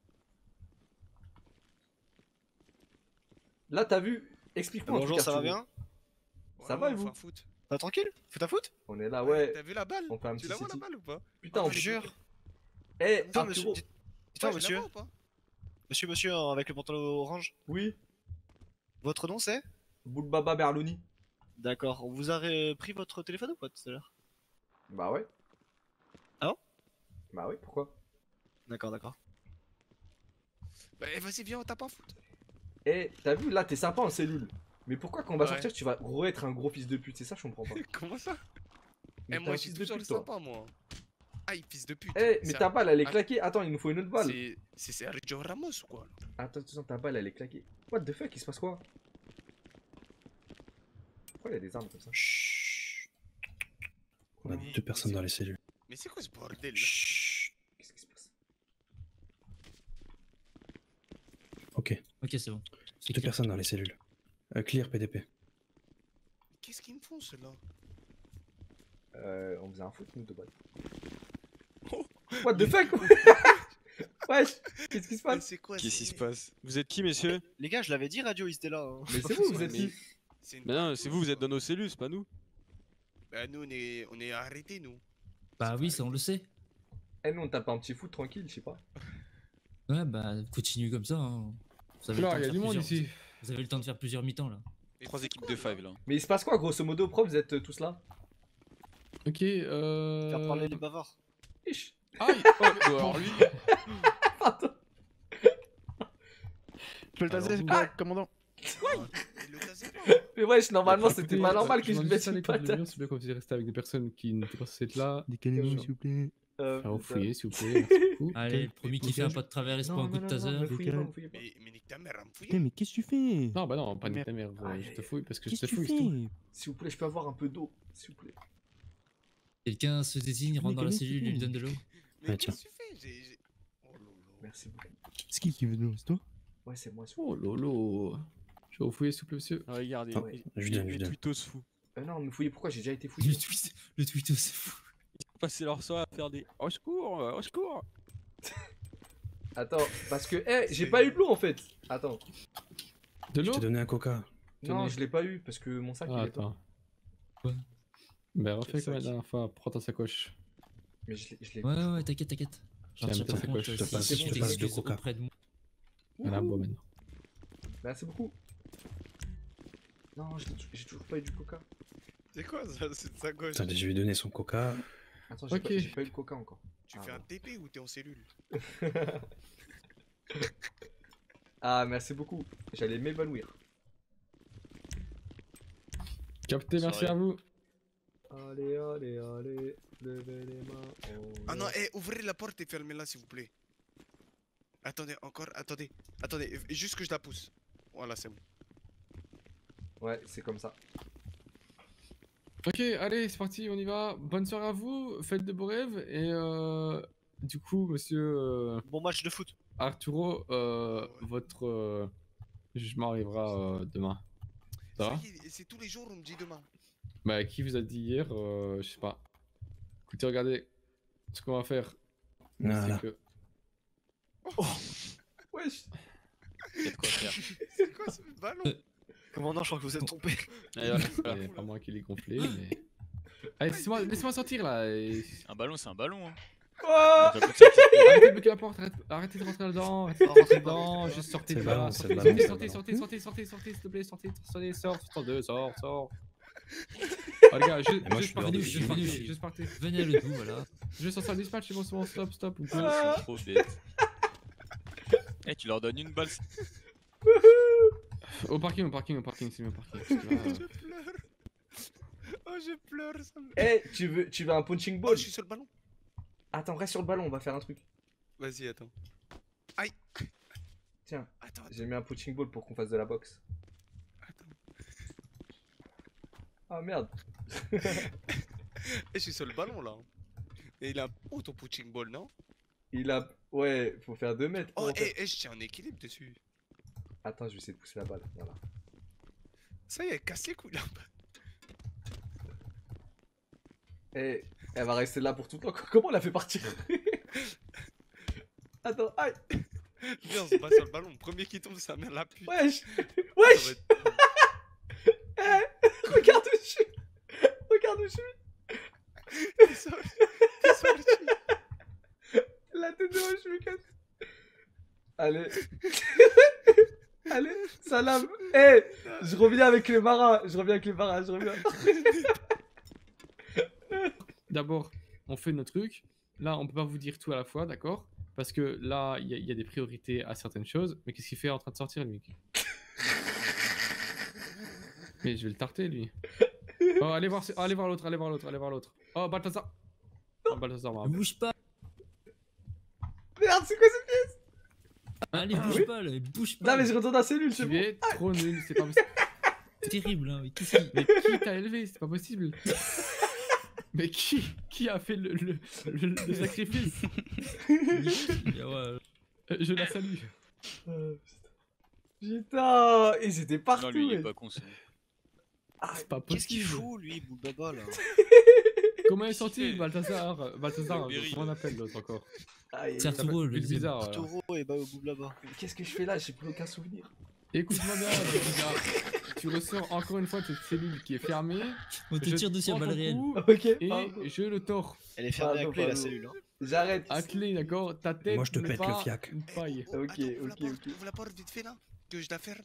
Là, t'as vu? Explique-moi. un Bonjour, truc, ça va Arturo. bien? Ça Ouais, va, ouais, et on vous fait un foot. Ça tranquille? Foot à foot? On est là, Ouais, ouais. T'as vu la balle On fait un Tu petit la vois la city. balle ou pas Putain, Ah, on je fait. jure. Eh, Dites-moi, monsieur, Arturo. dites- dites-moi, Ouais, je la monsieur, vois ou pas monsieur, monsieur, euh, avec le pantalon orange, Oui. votre nom c'est? Boulbaba Berlouni. D'accord, on vous a ré- pris votre téléphone ou pas tout à l'heure? Bah ouais. Ah bon? Bah oui, pourquoi? D'accord, d'accord. Bah, eh, vas-y, viens, on tape un foot. Eh, t'as vu, là, t'es sympa en cellule. Mais pourquoi quand on va Ouais. sortir, tu vas re-être un gros fils de pute? C'est ça, je comprends pas. Comment ça Mais Eh, t'es moi, un je suis fils de toujours le pute, toi. sympa, moi. Aïe, fils de pute. Eh, mais C'est ta un- balle, elle est Ah, claquée. Attends, il nous faut une autre balle. C'est c'est Sergio Ramos ou quoi là Attends, attends, ta balle, elle est claquée. What the fuck, il se passe quoi? Pourquoi il y a des armes comme ça? Chut. On a Mais- deux personnes mais dans les cellules. Mais c'est quoi ce bordel là Chut. Qu'est-ce qui se passe? Ok, Ok, c'est bon. C'est deux clair. personnes dans les cellules. Euh, clear P D P. Qu'est-ce qu'ils me font ceux-là Euh, on faisait un foot, nous, de balle. Oh. What the fuck? Wesh, qu'est-ce qui se Mais passe? c'est quoi Qu'est-ce qui c'est- se passe? Vous êtes qui, messieurs? Les gars, je l'avais dit, radio, ils étaient là. hein. Mais c'est vous, vous êtes Mais- qui? C'est une Mais non, blague, c'est ou vous, vous êtes quoi dans nos cellules, c'est pas nous. Bah, nous, on est, on est arrêtés, nous. Bah oui, ça on le sait. Eh, nous, on tape un petit foot tranquille, je sais pas. Ouais, bah continue comme ça. Hein. Vous avez le Là, temps de il y a faire du monde plusieurs- ici. Vous avez le temps de faire plusieurs mi-temps là. Mais Trois c'est équipes quoi, de five là. Mais il se passe quoi, grosso modo, prof? Vous êtes euh, tous là? Ok, euh. Faire parler les bavards. Ish. Aïe Oh, bah, alors lui. Pardon. Je peux le taser, Alors, quoi, commandant? Mais le tasez pas. Mais wesh, normalement, Bah, c'était écoutez, pas normal euh, que je demande mette juste à une l'école de patate. mur, C'est bien quand vous restez avec des personnes qui n'étaient pas censées être là. Décalez-vous, Euh, s'il vous plaît. Euh, Faire vous putain. fouiller, s'il vous plaît. Merci beaucoup. Allez, le premier qui fait un pas de travers, il se prend un Non, coup non, de non, non, taser. me fouillez pas, me fouillez pas. Mais, mais nique ta mère, elle me fouille. Putain, mais qu'est-ce que tu fais? Non, bah non, pas nique Merde. ta mère. euh, Aïe, Je aïe, te fouille parce que je Qu'est-ce te que tu fouille, c'est tout. fais? S'il vous plaît, je peux avoir un peu d'eau, s'il vous plaît. Quelqu'un se désigne, rentre dans la Mais cellule, il lui donne de l'eau. Mais Ah, qu'est-ce que tu fais J'ai- j'ai- Oh là là. Merci beaucoup. C'est qui qui veut de l'eau? C'est toi? Ouais, c'est moi, s'il vous Oh lolo. Je vais vous fouiller, s'il vous plaît, monsieur. Ah, regardez, Ah, il- je il- donne, les je donne. twittos se fous. plaît. Euh, non, me fouillez pourquoi? J'ai déjà été Le fouillé. tweet, le tweet, c'est fou. Ils passaient leur soirée à faire des au secours, euh, au secours. Attends, parce que, eh, j'ai pas eu de l'eau en fait. Attends. De Je l'eau? t'ai donné un coca. Non, Tenez. je l'ai pas eu parce que mon sac Ah, il est pas. attends. Bah, refais Quel comme la sac? dernière fois, prends ta sacoche. Mais je l'ai. je l'ai- Ouais, ouais, ouais, t'inquiète, t'inquiète. J'en Tiens, tiens mais pas t'as fait compte. quoi, je te si- passe- si je tu te passe de t'excuses coca. auprès de moi. Voilà, bon maintenant. Merci beaucoup. Non, j'ai j'ai toujours pas eu du coca. C'est quoi ça? C'est de sa gauche. Attendez, je vais lui donner son coca. Attends, j'ai Ok. pas, j'ai pas eu le coca encore. Tu Ah, fais un bon. T P ou t'es en cellule? Ah, merci beaucoup. J'allais m'évanouir. Capté, merci Soirée. à vous. Allez, allez, allez, levez les mains. on Ah non, lève. eh, ouvrez la porte et fermez-la s'il vous plaît. Attendez, encore, attendez, attendez, euh, juste que je la pousse. Voilà, c'est bon. Ouais, c'est comme ça. Ok, allez, c'est parti, on y va. Bonne soirée à vous, faites de beaux rêves. Et euh, du coup, monsieur euh, Bon match de foot. Arturo, euh, votre euh, jugement arrivera euh, demain. Ça va? Ça y est, c'est tous les jours, on me dit demain. Bah, qui vous a dit hier euh, Je sais pas. Écoutez, regardez. Ce qu'on va faire, Voilà. c'est que. Wesh. Il y a de quoi faire. C'est quoi ce ballon? Commandant, je crois que vous êtes trompé. Et voilà. C'est pas moi qui l'ai gonflé, mais. Allez, laissez-moi laissez sortir là. et- Un ballon, c'est un ballon. Hein. Oh T'as plus de ça qui- Arrêtez de bloquer la porte, arrête- arrêtez de rentrer dedans, arrêtez de rentrer dedans, juste sortez C'est de le là. ballon, c'est le Sortez, ballon, c'est le sortez, ballon. sortez, sortez, sortez, sortez, s'il te plaît, sortez, sortez, sort, sort, deux, sort, sort. Oh les gars, juste, Et moi, je juste suis hors partez, de juste chez partez, moi. juste partez. Venez à le bout, voilà. Juste sortir le dispatch, c'est bon, c'est bon, stop, stop. vous pouvez- Ah. Trop bête. Eh, tu leur donnes une balle. Au parking, au parking, au parking, c'est mieux au parking. parce que là, euh, Je pleure. Oh, je pleure, ça me... Eh, tu veux, tu veux un punching Oh, ball? je suis sur le ballon. Attends, reste sur le ballon, on va faire un truc. Vas-y, attends. Tiens, Attends, attends, j'ai mis un punching ball pour qu'on fasse de la boxe. attends. Ah merde. Eh, je suis sur le ballon là. Et il a... Oh, ton punching ball, non? Il a... Ouais, faut faire deux mètres. Oh, comment faire eh, eh, je tiens un équilibre dessus. Attends, je vais essayer de pousser la balle. Voilà. Ça y est, casse les couilles là. Eh, elle va rester là pour tout le temps. Comment on l'a fait partir? Attends, aïe. Viens, on se bat sur le ballon. Premier qui tombe, ça mère la pute. Wesh. Ça Wesh. va être- Eh, regarde où je suis. Regarde où je suis. T'es sorti. T'es sorti. La tête de moi, je me casse. Allez. Allez, salam. Eh, je reviens avec les marins. Je reviens avec les marins, je reviens. D'abord, on fait nos trucs. Là, on peut pas vous dire tout à la fois, d'accord? Parce que là, il y, a- il y a des priorités à certaines choses. Mais qu'est-ce qu'il fait en train de sortir, lui? Mais je vais le tarter, lui. Oh, allez voir, oh, allez voir l'autre, allez voir l'autre, allez voir l'autre. Oh, Balthazar. Oh, Balthazar, Ne bravo. bouge pas. Merde, c'est quoi cette pièce? Allez, bouge oui. pas, là, bouge pas. Non, mais je retourne dans la cellule, c'est Tu bon. es trop nul, c'est pas possible. C'est terrible, hein. Mais qu'est-ce qui- Mais qui t'a élevé? C'est pas possible. Mais qui, qui a fait le, le, le, le sacrifice? Ouais, Euh, Je la salue. Euh, Putain, ils étaient partout. Non, lui, il est ouais. pas con. c'est- Ah, C'est pas Qu'est-ce qu'il possible. fout lui, Boubaba là? Comment est sorti Balthazar? Balthazar, Berry. comment on appelle l'autre encore? aïe, C'est aïe, Arturo, le Plus deuxième. bizarre. voilà. Taureau et bah Boubaba. aïe. Qu'est-ce que je fais là? J'ai plus aucun souvenir. Écoute-moi bien, bizarre. Tu ressors encore une fois de cette cellule qui est fermée. On te Je tire dessus à prends balles ton réelles. cou Ok, Et pardon. je le tords. Elle est fermée Pardon, à clé la pardon. cellule. Hein. J'arrête. À clé, d'accord? Ta tête Moi, je te n'est pète le pas fiac. une paille. Oh, Ok, attends, ouvre la ok, porte, ok. Ouvre la porte vite fait là. Que je la ferme.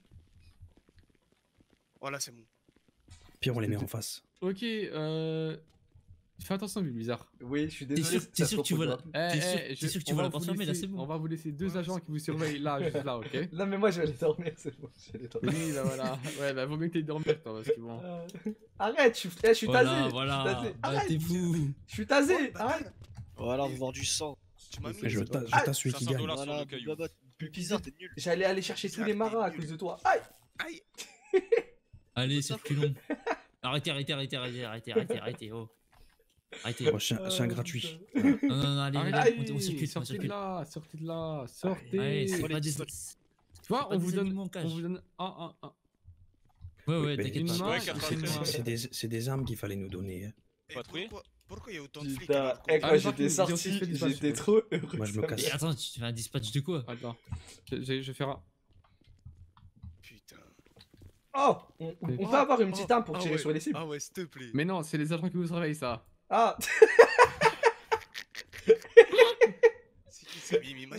Voilà, c'est bon. Pire, on les met en face. Ok, euh... Fais attention, vu bizarre. Oui, je suis T'es désolé. sûr, t'es ça sûr se que tu vois la... reproduira Eh, T'es sûr, eh, t'es je- sûr que tu on vois va la porte vous fermée, là, laisser- c'est bon. On va vous laisser deux Ouais, agents c'est qui vous surveillent là, juste là, ok? plus. Non, mais moi, je vais aller dormir, c'est bon. Je vais aller dormir. Oui, bah voilà. Ouais, bah vaut mieux que t'aies dormi, toi, parce que bon. Euh, Arrête, je suis, eh, je suis Voilà, tasé. voilà. Je suis tasé. Bah, Arrête, t'es fou. je suis tasé. Oh, bâtard. Arrête. Voilà, on va voir du sang. Tu m'as mis. Mais Je c'est t'a- pas- je t'assure celui qui cinq cents gagne. dollars sur Voilà, le caillou. Boubaba, t'es bizarre, t'es nul. J'allais aller chercher tous les marins à cause de toi. Aïe. Aïe. Allez, c'est culon. Arrêtez, arrêtez, arrêtez, arrêtez, arrêtez, arrêtez, arrêtez, oh. Arrêtez. Oh, chien, chien gratuit. Non, non, non, allez, allez, Arrêtez, on, on circule, on sortez de circule. là, sortez de là, sortez. Allez, c'est Allez, pas des... dis-moi. Tu vois, c'est pas on des vous donne, animaux en on cage. vous donne un, un, un. Ouais, ouais, Mais t'inquiète une pas. main, Ouais, c'est quatre-vingt-treize. une main. C'est des, c'est des armes qu'il fallait nous donner. hein. Et Patrouille. pourquoi, pourquoi il y a autant de flics Putain, alors qu'on- eh, quand Ah, j'étais mais par contre, sorti, j'ai aussi fait du j'étais dispatch, trop heureux. Moi, je me casse. Et attends, tu fais un dispatch de quoi? Attends, je, je, je vais faire un. Putain. Oh, on, on Mais- peut avoir une petite arme pour Ah tirer ouais. sur les cibles. Ah ouais, s'il te plaît. Mais non, c'est les agents qui vous surveillent, ça. Ah, C'est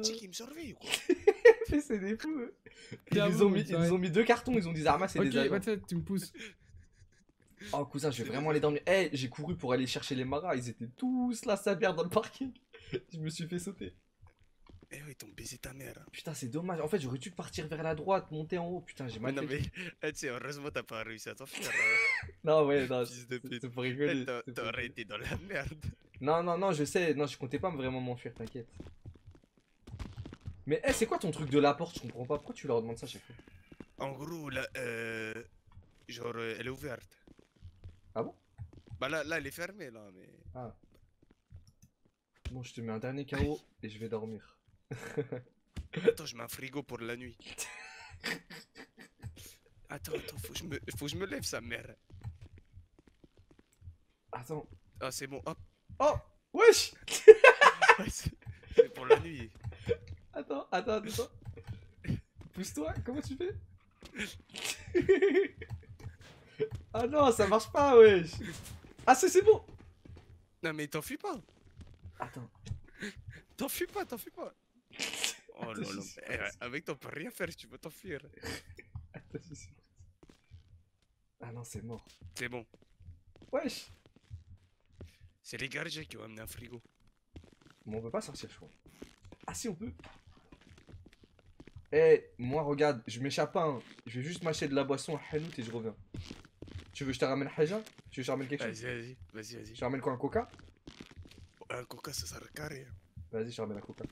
Tati qui me surveille ou quoi? Mais c'est des fous. eux. Ils, J'avoue, nous ont mis, c'est ils vrai. nous ont mis deux cartons, ils ont dit Zarma, c'est Ok, des agents. bah, tu tu me pousses. Oh cousin, je vais vraiment aller dormir. Eh, j'ai couru pour aller chercher les maras, ils étaient tous là, sa mère dans le parking. Je me suis fait sauter. Eh oui, ils t'ont baisé ta mère. hein. Putain, c'est dommage. En fait, j'aurais dû partir vers la droite, monter en haut. Putain, j'ai Mais mal non, fait. mais eh, tu sais, heureusement, t'as pas réussi à t'enfuir. hein. Non, ouais, non, Fils de c'est pute. c'est pour rigoler. Eh, t'a- c'est pour T'aurais rigoler. été dans la merde. Non, non, non, je sais. Non, je comptais pas vraiment m'enfuir, t'inquiète. Mais, eh, c'est quoi ton truc de la porte? Je comprends pas. Pourquoi tu leur demandes ça chaque fois? En gros, là, euh, genre, euh, elle est ouverte. Ah bon? Bah là, là, elle est fermée, là, mais... Ah. Bon, je te mets un dernier K O et je vais dormir. Attends, je mets un frigo pour la nuit. Attends, attends, faut que je me, faut que je me lève, sa mère. Attends. Ah, c'est bon, hop. Oh! Wesh! Ouais, c'est c'est pour la nuit. Attends, attends, attends. Pousse-toi, comment tu fais? Ah non, ça marche pas, wesh! Ah, c'est c'est bon! Non, mais t'enfuis pas. Attends. T'enfuis pas, t'enfuis pas. Oh là là, je sais eh, pas. avec toi, on peut rien faire si tu veux t'enfuir. Attends, je sais pas. Ah non, c'est mort. C'est bon. Wesh! C'est les gardiens qui ont amené un frigo. Mais on peut pas sortir, je crois. Ah si, on peut. Eh, moi, regarde, je m'échappe pas. Hein. Je vais juste m'acheter de la boisson à Hanout et je reviens. Tu veux que je te ramène Haja? Tu veux que je te ramène quelque chose? Vas-y, vas-y, vas-y, vas-y. Je te ramène quoi, un coca? Un coca, ça sert carré. hein. Vas-y, je te ramène un coca.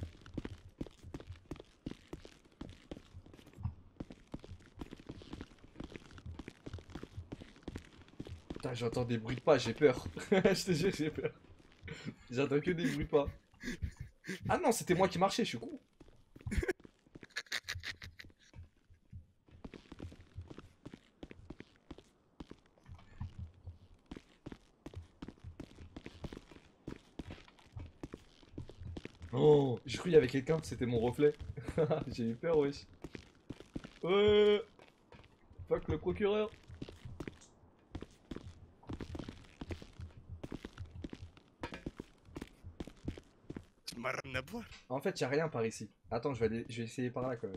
Putain, j'entends des bruits de pas, j'ai peur. Je te jure, j'ai peur. J'entends que des bruits de pas. Ah non, c'était moi qui marchais, je suis con. Oh, j'ai cru qu'il y avait quelqu'un, c'était mon reflet. J'ai eu peur, wesh. Ouais. Fuck le procureur. Tu m'as ramené à boire. En fait, y a rien par ici. Attends, je vais, aller... je vais essayer par là quand même.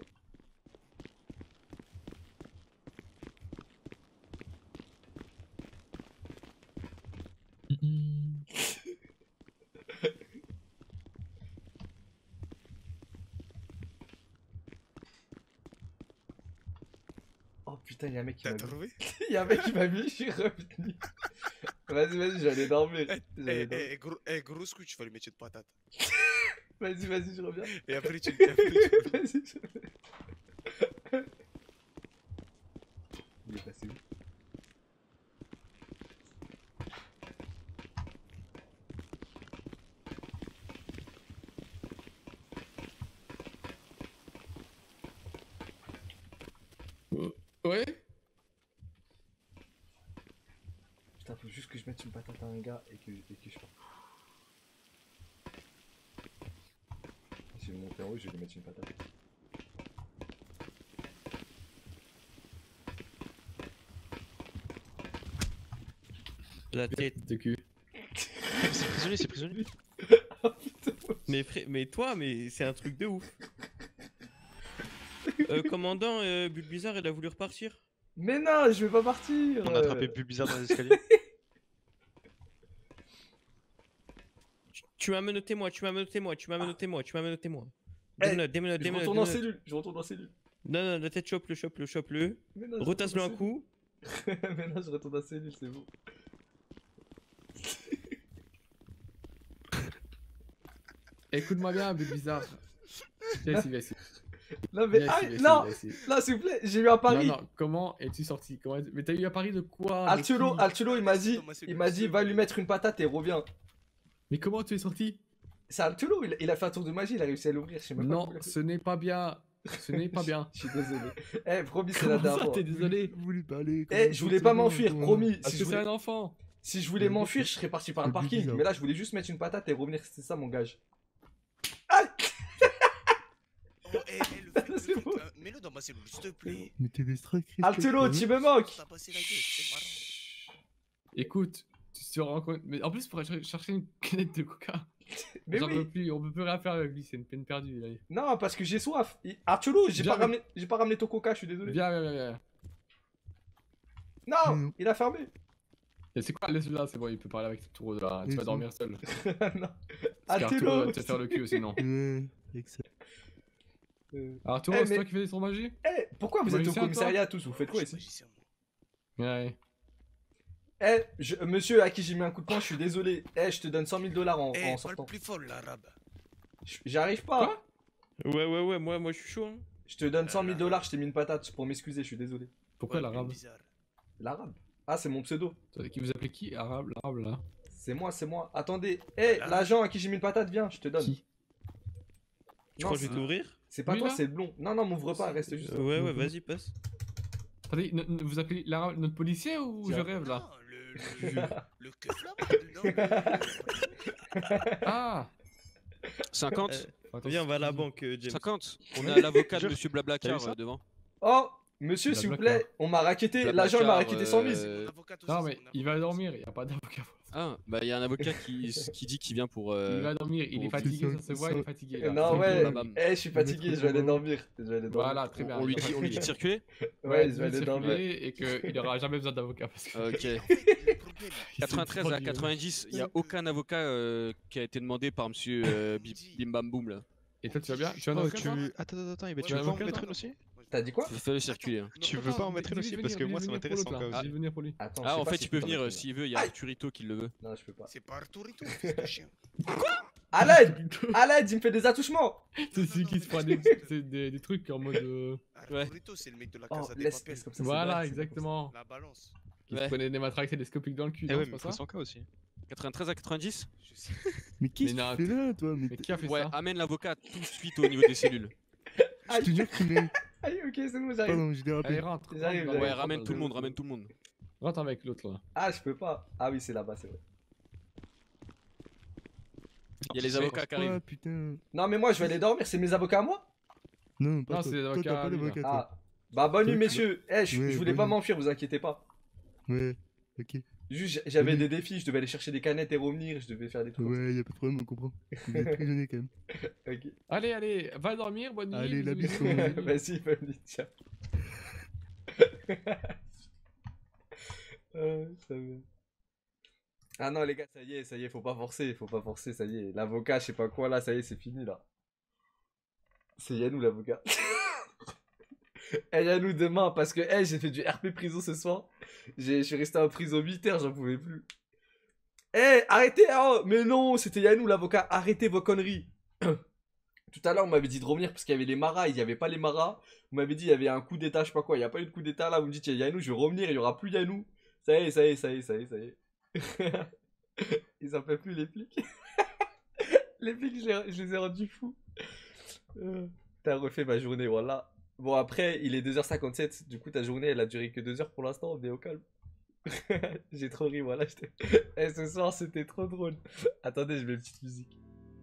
Oh putain, y'a un mec qui T'as m'a vu. trouvé? Y'a un mec qui m'a vu, je suis revenu. Vas-y, vas-y, j'allais dormir. Eh, J'allais eh, dormir. eh, gros, eh, gros scout, tu vas lui mettre une patate. Vas-y, vas-y, je reviens. Et après, tu, et après, tu... Vas-y, je reviens. Il est passé où? Ouais? Putain, faut juste que je mette une patate à un gars et que, et que je parte. Je vais monter en haut, je vais lui mettre une patate. La tête. De cul. C'est prisonnier, c'est prisonnier. Mais, frère, mais toi, mais c'est un truc de ouf. Euh, commandant, euh, Bulbizarre, il a voulu repartir. Mais non, je vais pas partir. On a attrapé euh. plus bizarre dans les escaliers. Tu- Tu m'as menotté moi, tu m'as menotté moi, tu m'as menotté moi, tu m'as menotté moi. Eh, Démenote, démenote, Je démenote, retourne en démenote. cellule, je retourne en cellule. Non, non, la tête chope-le, chope-le, chope-le. Mais non, je Retasse-le un retourne en coup. cellule. Mais non, je retourne en cellule, c'est bon. Écoute-moi bien, but bizarre. Viens ici, viens ici. Non, mais. Viens Ah, ici, viens ici, non, viens ici. là, s'il vous plaît, j'ai eu un pari. Non, non, comment es-tu sorti? Comment es- Mais t'as eu un pari de quoi? De Altulo, qui? Altulo, il m'a dit, Thomas, c'est il le m'a dit, seul. va lui mettre une patate et reviens. Mais comment tu es sorti? C'est Altulo, il, il a fait un tour de magie, il a réussi à l'ouvrir, je sais même pas. Non, comment il a fait. ce n'est pas bien. Ce n'est pas bien. Je suis désolé. Eh, promis, c'est la Comment dernière ça, fois. t'es désolé? Vous voulez pas aller Eh, je voulais pas m'enfuir, promis. Parce Si que je c'est voulais, un enfant. si je voulais m'enfuir, je serais parti par le C'est parking. bizarre. Mais là, je voulais juste mettre une patate et revenir, c'était ça mon gage. Aïe. Oh, eh, eh, le frigo, C'est le bon. frigo, euh, mets-le dans ma cellule, s'il te plaît. Mais t'es destructrice. Altulo, tu me manques. T'as passé la gueule, c'est marrant. Écoute, tu te rends compte. Mais en plus, pour aller chercher une canette de coca. Mais J'en oui. peux plus, on peut plus rien faire avec lui, c'est une peine perdue. Là. Non, parce que j'ai soif. Il- Arturo, j'ai Viens, pas, mais- ramené... j'ai pas ramené ton coca, je suis désolé. Viens, viens, viens, viens. Non, il a fermé. Et c'est quoi, laisse-le là, c'est bon, il peut parler avec Arturo là, tu Oui, vas c'est dormir seul. non. Parce qu'Arturo Arturo. va te faire le cul aussi, non. Ouais, excellent. Euh, Arturo, Eh, c'est mais- toi qui fais des sons magie? Eh, pourquoi vous êtes au Magicien, toi commissariat tous? Vous faites quoi Je suis ici? magicien, moi. Ouais. Eh, je- monsieur à qui j'ai mis un coup de poing, je suis désolé. Eh, je te donne cent mille dollars en, Eh, en parle sortant. plus fort l'arabe. Je- J'arrive pas. Quoi? Ouais, ouais, ouais, moi, moi je suis chaud. Hein. Je te donne cent mille dollars, je t'ai mis une patate pour m'excuser, je suis désolé. Pourquoi Ouais, l'arabe? bizarre. L'arabe. Ah, c'est mon pseudo. Qui vous appelez qui? Arabe, l'arabe là? C'est moi, c'est moi. Attendez. Eh, L'arabe. l'agent à qui j'ai mis une patate, viens, je te donne. Qui? Tu Non, crois que je vais c'est- t'ouvrir? C'est pas Lui, toi, là c'est le blond. Non, non, m'ouvre pas, reste juste. Ouais, ouais, vas-y, passe. Attendez, ne- ne- vous appelez l'arabe notre policier ou Tiens. je rêve là? Non, le, le, le keuf là-bas, dedans. Ah! cinquante Attends, Viens, on va à la banque, euh, James. cinquante On a l'avocat de Je- Monsieur T'as Blablacar vu ça euh, devant. Oh, monsieur, La s'il vous blague, plaît, on m'a raquetté. Blablacar, L'agent, il m'a raquetté sans mise. euh, Mon avocat aussi, Non, c'est mais mon il va avocat dormir, aussi. il n'y a pas d'avocat. Ah, bah il y a un avocat qui, qui dit qu'il vient pour. euh, Il va dormir, il est pour- fatigué, ça c'est se voit, il est ça. fatigué. Là. Non, C'est ouais. bon, bam. Eh, je suis fatigué, je vais aller dormir. Je vais aller dormir. Voilà, très bien. On lui il va dit, on lui dit de circuler. Ouais, il je va vais aller dormir. circuler et qu'il n'aura jamais besoin d'avocat. Parce que... Ok. En fait, le problème, quatre-vingt-treize à quatre-vingt-dix, il n'y a aucun avocat euh, qui a été demandé par Monsieur euh, Bim Bim Bam Boum là. Et toi, tu vas bien? Tu vas Oh, avocat, tu... toi Attends, attends, attends, eh ben, Ouais, tu mais veux pas en avocat, mettre toi une aussi? T'as dit quoi? Fais-le circuler. hein. Tu Non, veux non, pas en Attends, mettre une dis-lui aussi de parce que venir, moi dis-lui ça de venir m'intéresse pour en l'autre, cas là. aussi. Dis-lui de venir pour lui. Attends, je Ah, sais en pas fait, si il peut je peux venir le euh, faire. s'il veut, il y a Arturito qui le veut. Non, je peux pas. c'est pas Arturito, fils de chien. À l'aide! À l'aide, il me fait des attouchements! C'est non, celui non, qui mais se prend non, des, non, c'est des, des trucs en mode. euh, Arturito, c'est le mec de la Oh, Casa des laisse, Papel. laisse comme ça. c'est Voilà, vrai, c'est bon comme ça. exactement. La balance. Qui Ouais. se prenait des matraques télescopiques dans le cul. Eh non, ouais, c'est mais pas ça? faut son cas aussi. quatre-vingt-treize à quatre-vingt-dix. Je sais. Mais qu'est-ce Mais que non, tu fais là, toi? Mais Mais qui a fait Ouais, ça? amène l'avocat tout de suite au niveau des cellules. je te jure qu'il est. Aïe, ok, c'est bon, j'arrive. Pardon, j'ai Allez, dérapé. rentre. J'arrive, rentre, j'arrive. Ouais, rentre, ramène rentre, tout le monde, rentre. ramène tout le monde. Rentre avec l'autre là. Ah, je peux pas. Ah oui, c'est là-bas, c'est vrai. Il y a les avocats qui Quoi, arrivent. putain? Non, mais moi, je vais aller dormir. C'est mes avocats à moi? Non, pas Non, toi. c'est les Toi, avocats t'as pas à lui, d'avocat, là. toi. Ah. Bah, bonne nuit, Ouais. messieurs. Eh, je Ouais, je voulais bonne pas nuit. m'enfuir, vous inquiétez pas. Ouais, ok. Juste, j'avais Oui. des défis. Je devais aller chercher des canettes et revenir. Je devais faire des trucs. Ouais, y'a pas de problème, on comprend. Vous êtes prisonnier quand même. Ok. Allez, allez, va dormir, bonne nuit. Allez, la bisous, bise, bisous, comme on bisous. Vas-y, bonne nuit, tiens. Euh, ça va. Ah non, les gars, ça y est, ça y est, faut pas forcer, faut pas forcer, ça y est. L'avocat, je sais pas quoi, là, ça y est, c'est fini, là. C'est Yannou, l'avocat. Eh, Yannou, demain, parce que, eh, j'ai fait du R P prison ce soir. J'ai- Je suis resté en prison huit heures, j'en pouvais plus. Eh, arrêtez, oh, mais non, c'était Yannou, l'avocat, arrêtez vos conneries. Tout à l'heure, on m'avait dit de revenir parce qu'il y avait les maras, il y avait pas les maras. Vous m'avez dit il y avait un coup d'état, je sais pas quoi, il y a pas eu de coup d'état, là, vous me dites il y a Yannou, je vais revenir, il y aura plus Yannou. Ça y est, ça y est, ça y est, ça y est, ça y est. Ils en peuvent plus, les flics. Les flics, je les, je les ai rendus fous. Euh, T'as refait ma journée, voilà. Bon, après, il est deux heures cinquante-sept, du coup, ta journée, elle a duré que deux heures pour l'instant, mais au calme. J'ai trop ri, voilà. j'étais- Eh, ce soir, c'était trop drôle. Attendez, je mets une petite musique.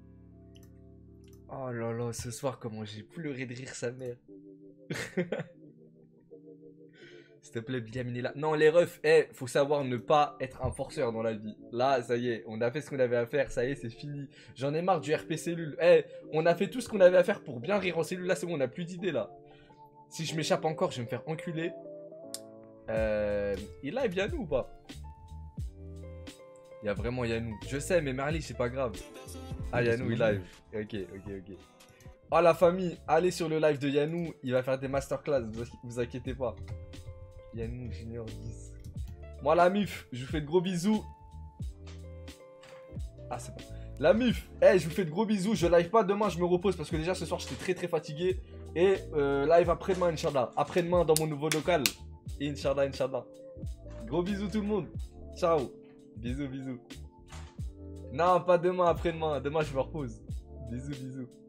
Oh là là, ce soir, comment j'ai pleuré de rire sa mère. S'il te plaît, Biliam, il est là. Non, les refs, eh, faut savoir ne pas être un forceur dans la vie. Là, ça y est, on a fait ce qu'on avait à faire, ça y est, c'est fini. J'en ai marre du R P cellule. Eh, on a fait tout ce qu'on avait à faire pour bien rire en cellule. Là, c'est bon, on a plus d'idées, là. Si je m'échappe encore, je vais me faire enculer. Euh... Il live Yannou ou pas? Il y a vraiment Yannou. Je sais, mais Merly, c'est pas grave. Ah, Yannou, il live. Ok, ok, ok. Oh, la famille, allez sur le live de Yannou. Il va faire des masterclass, vous, vous inquiétez pas. Yannou Junior dix. Moi, la mif, je vous fais de gros bisous. Ah, c'est bon. La mif, eh, je vous fais de gros bisous. Je live pas demain, je me repose parce que déjà ce soir, j'étais très très fatigué. Et euh, live après-demain, Inch'Allah. Après-demain, dans mon nouveau local. Inch'Allah, Inch'Allah. Gros bisous, tout le monde. Ciao. Bisous, bisous. Non, pas demain, après-demain. Demain, je me repose. Bisous, bisous.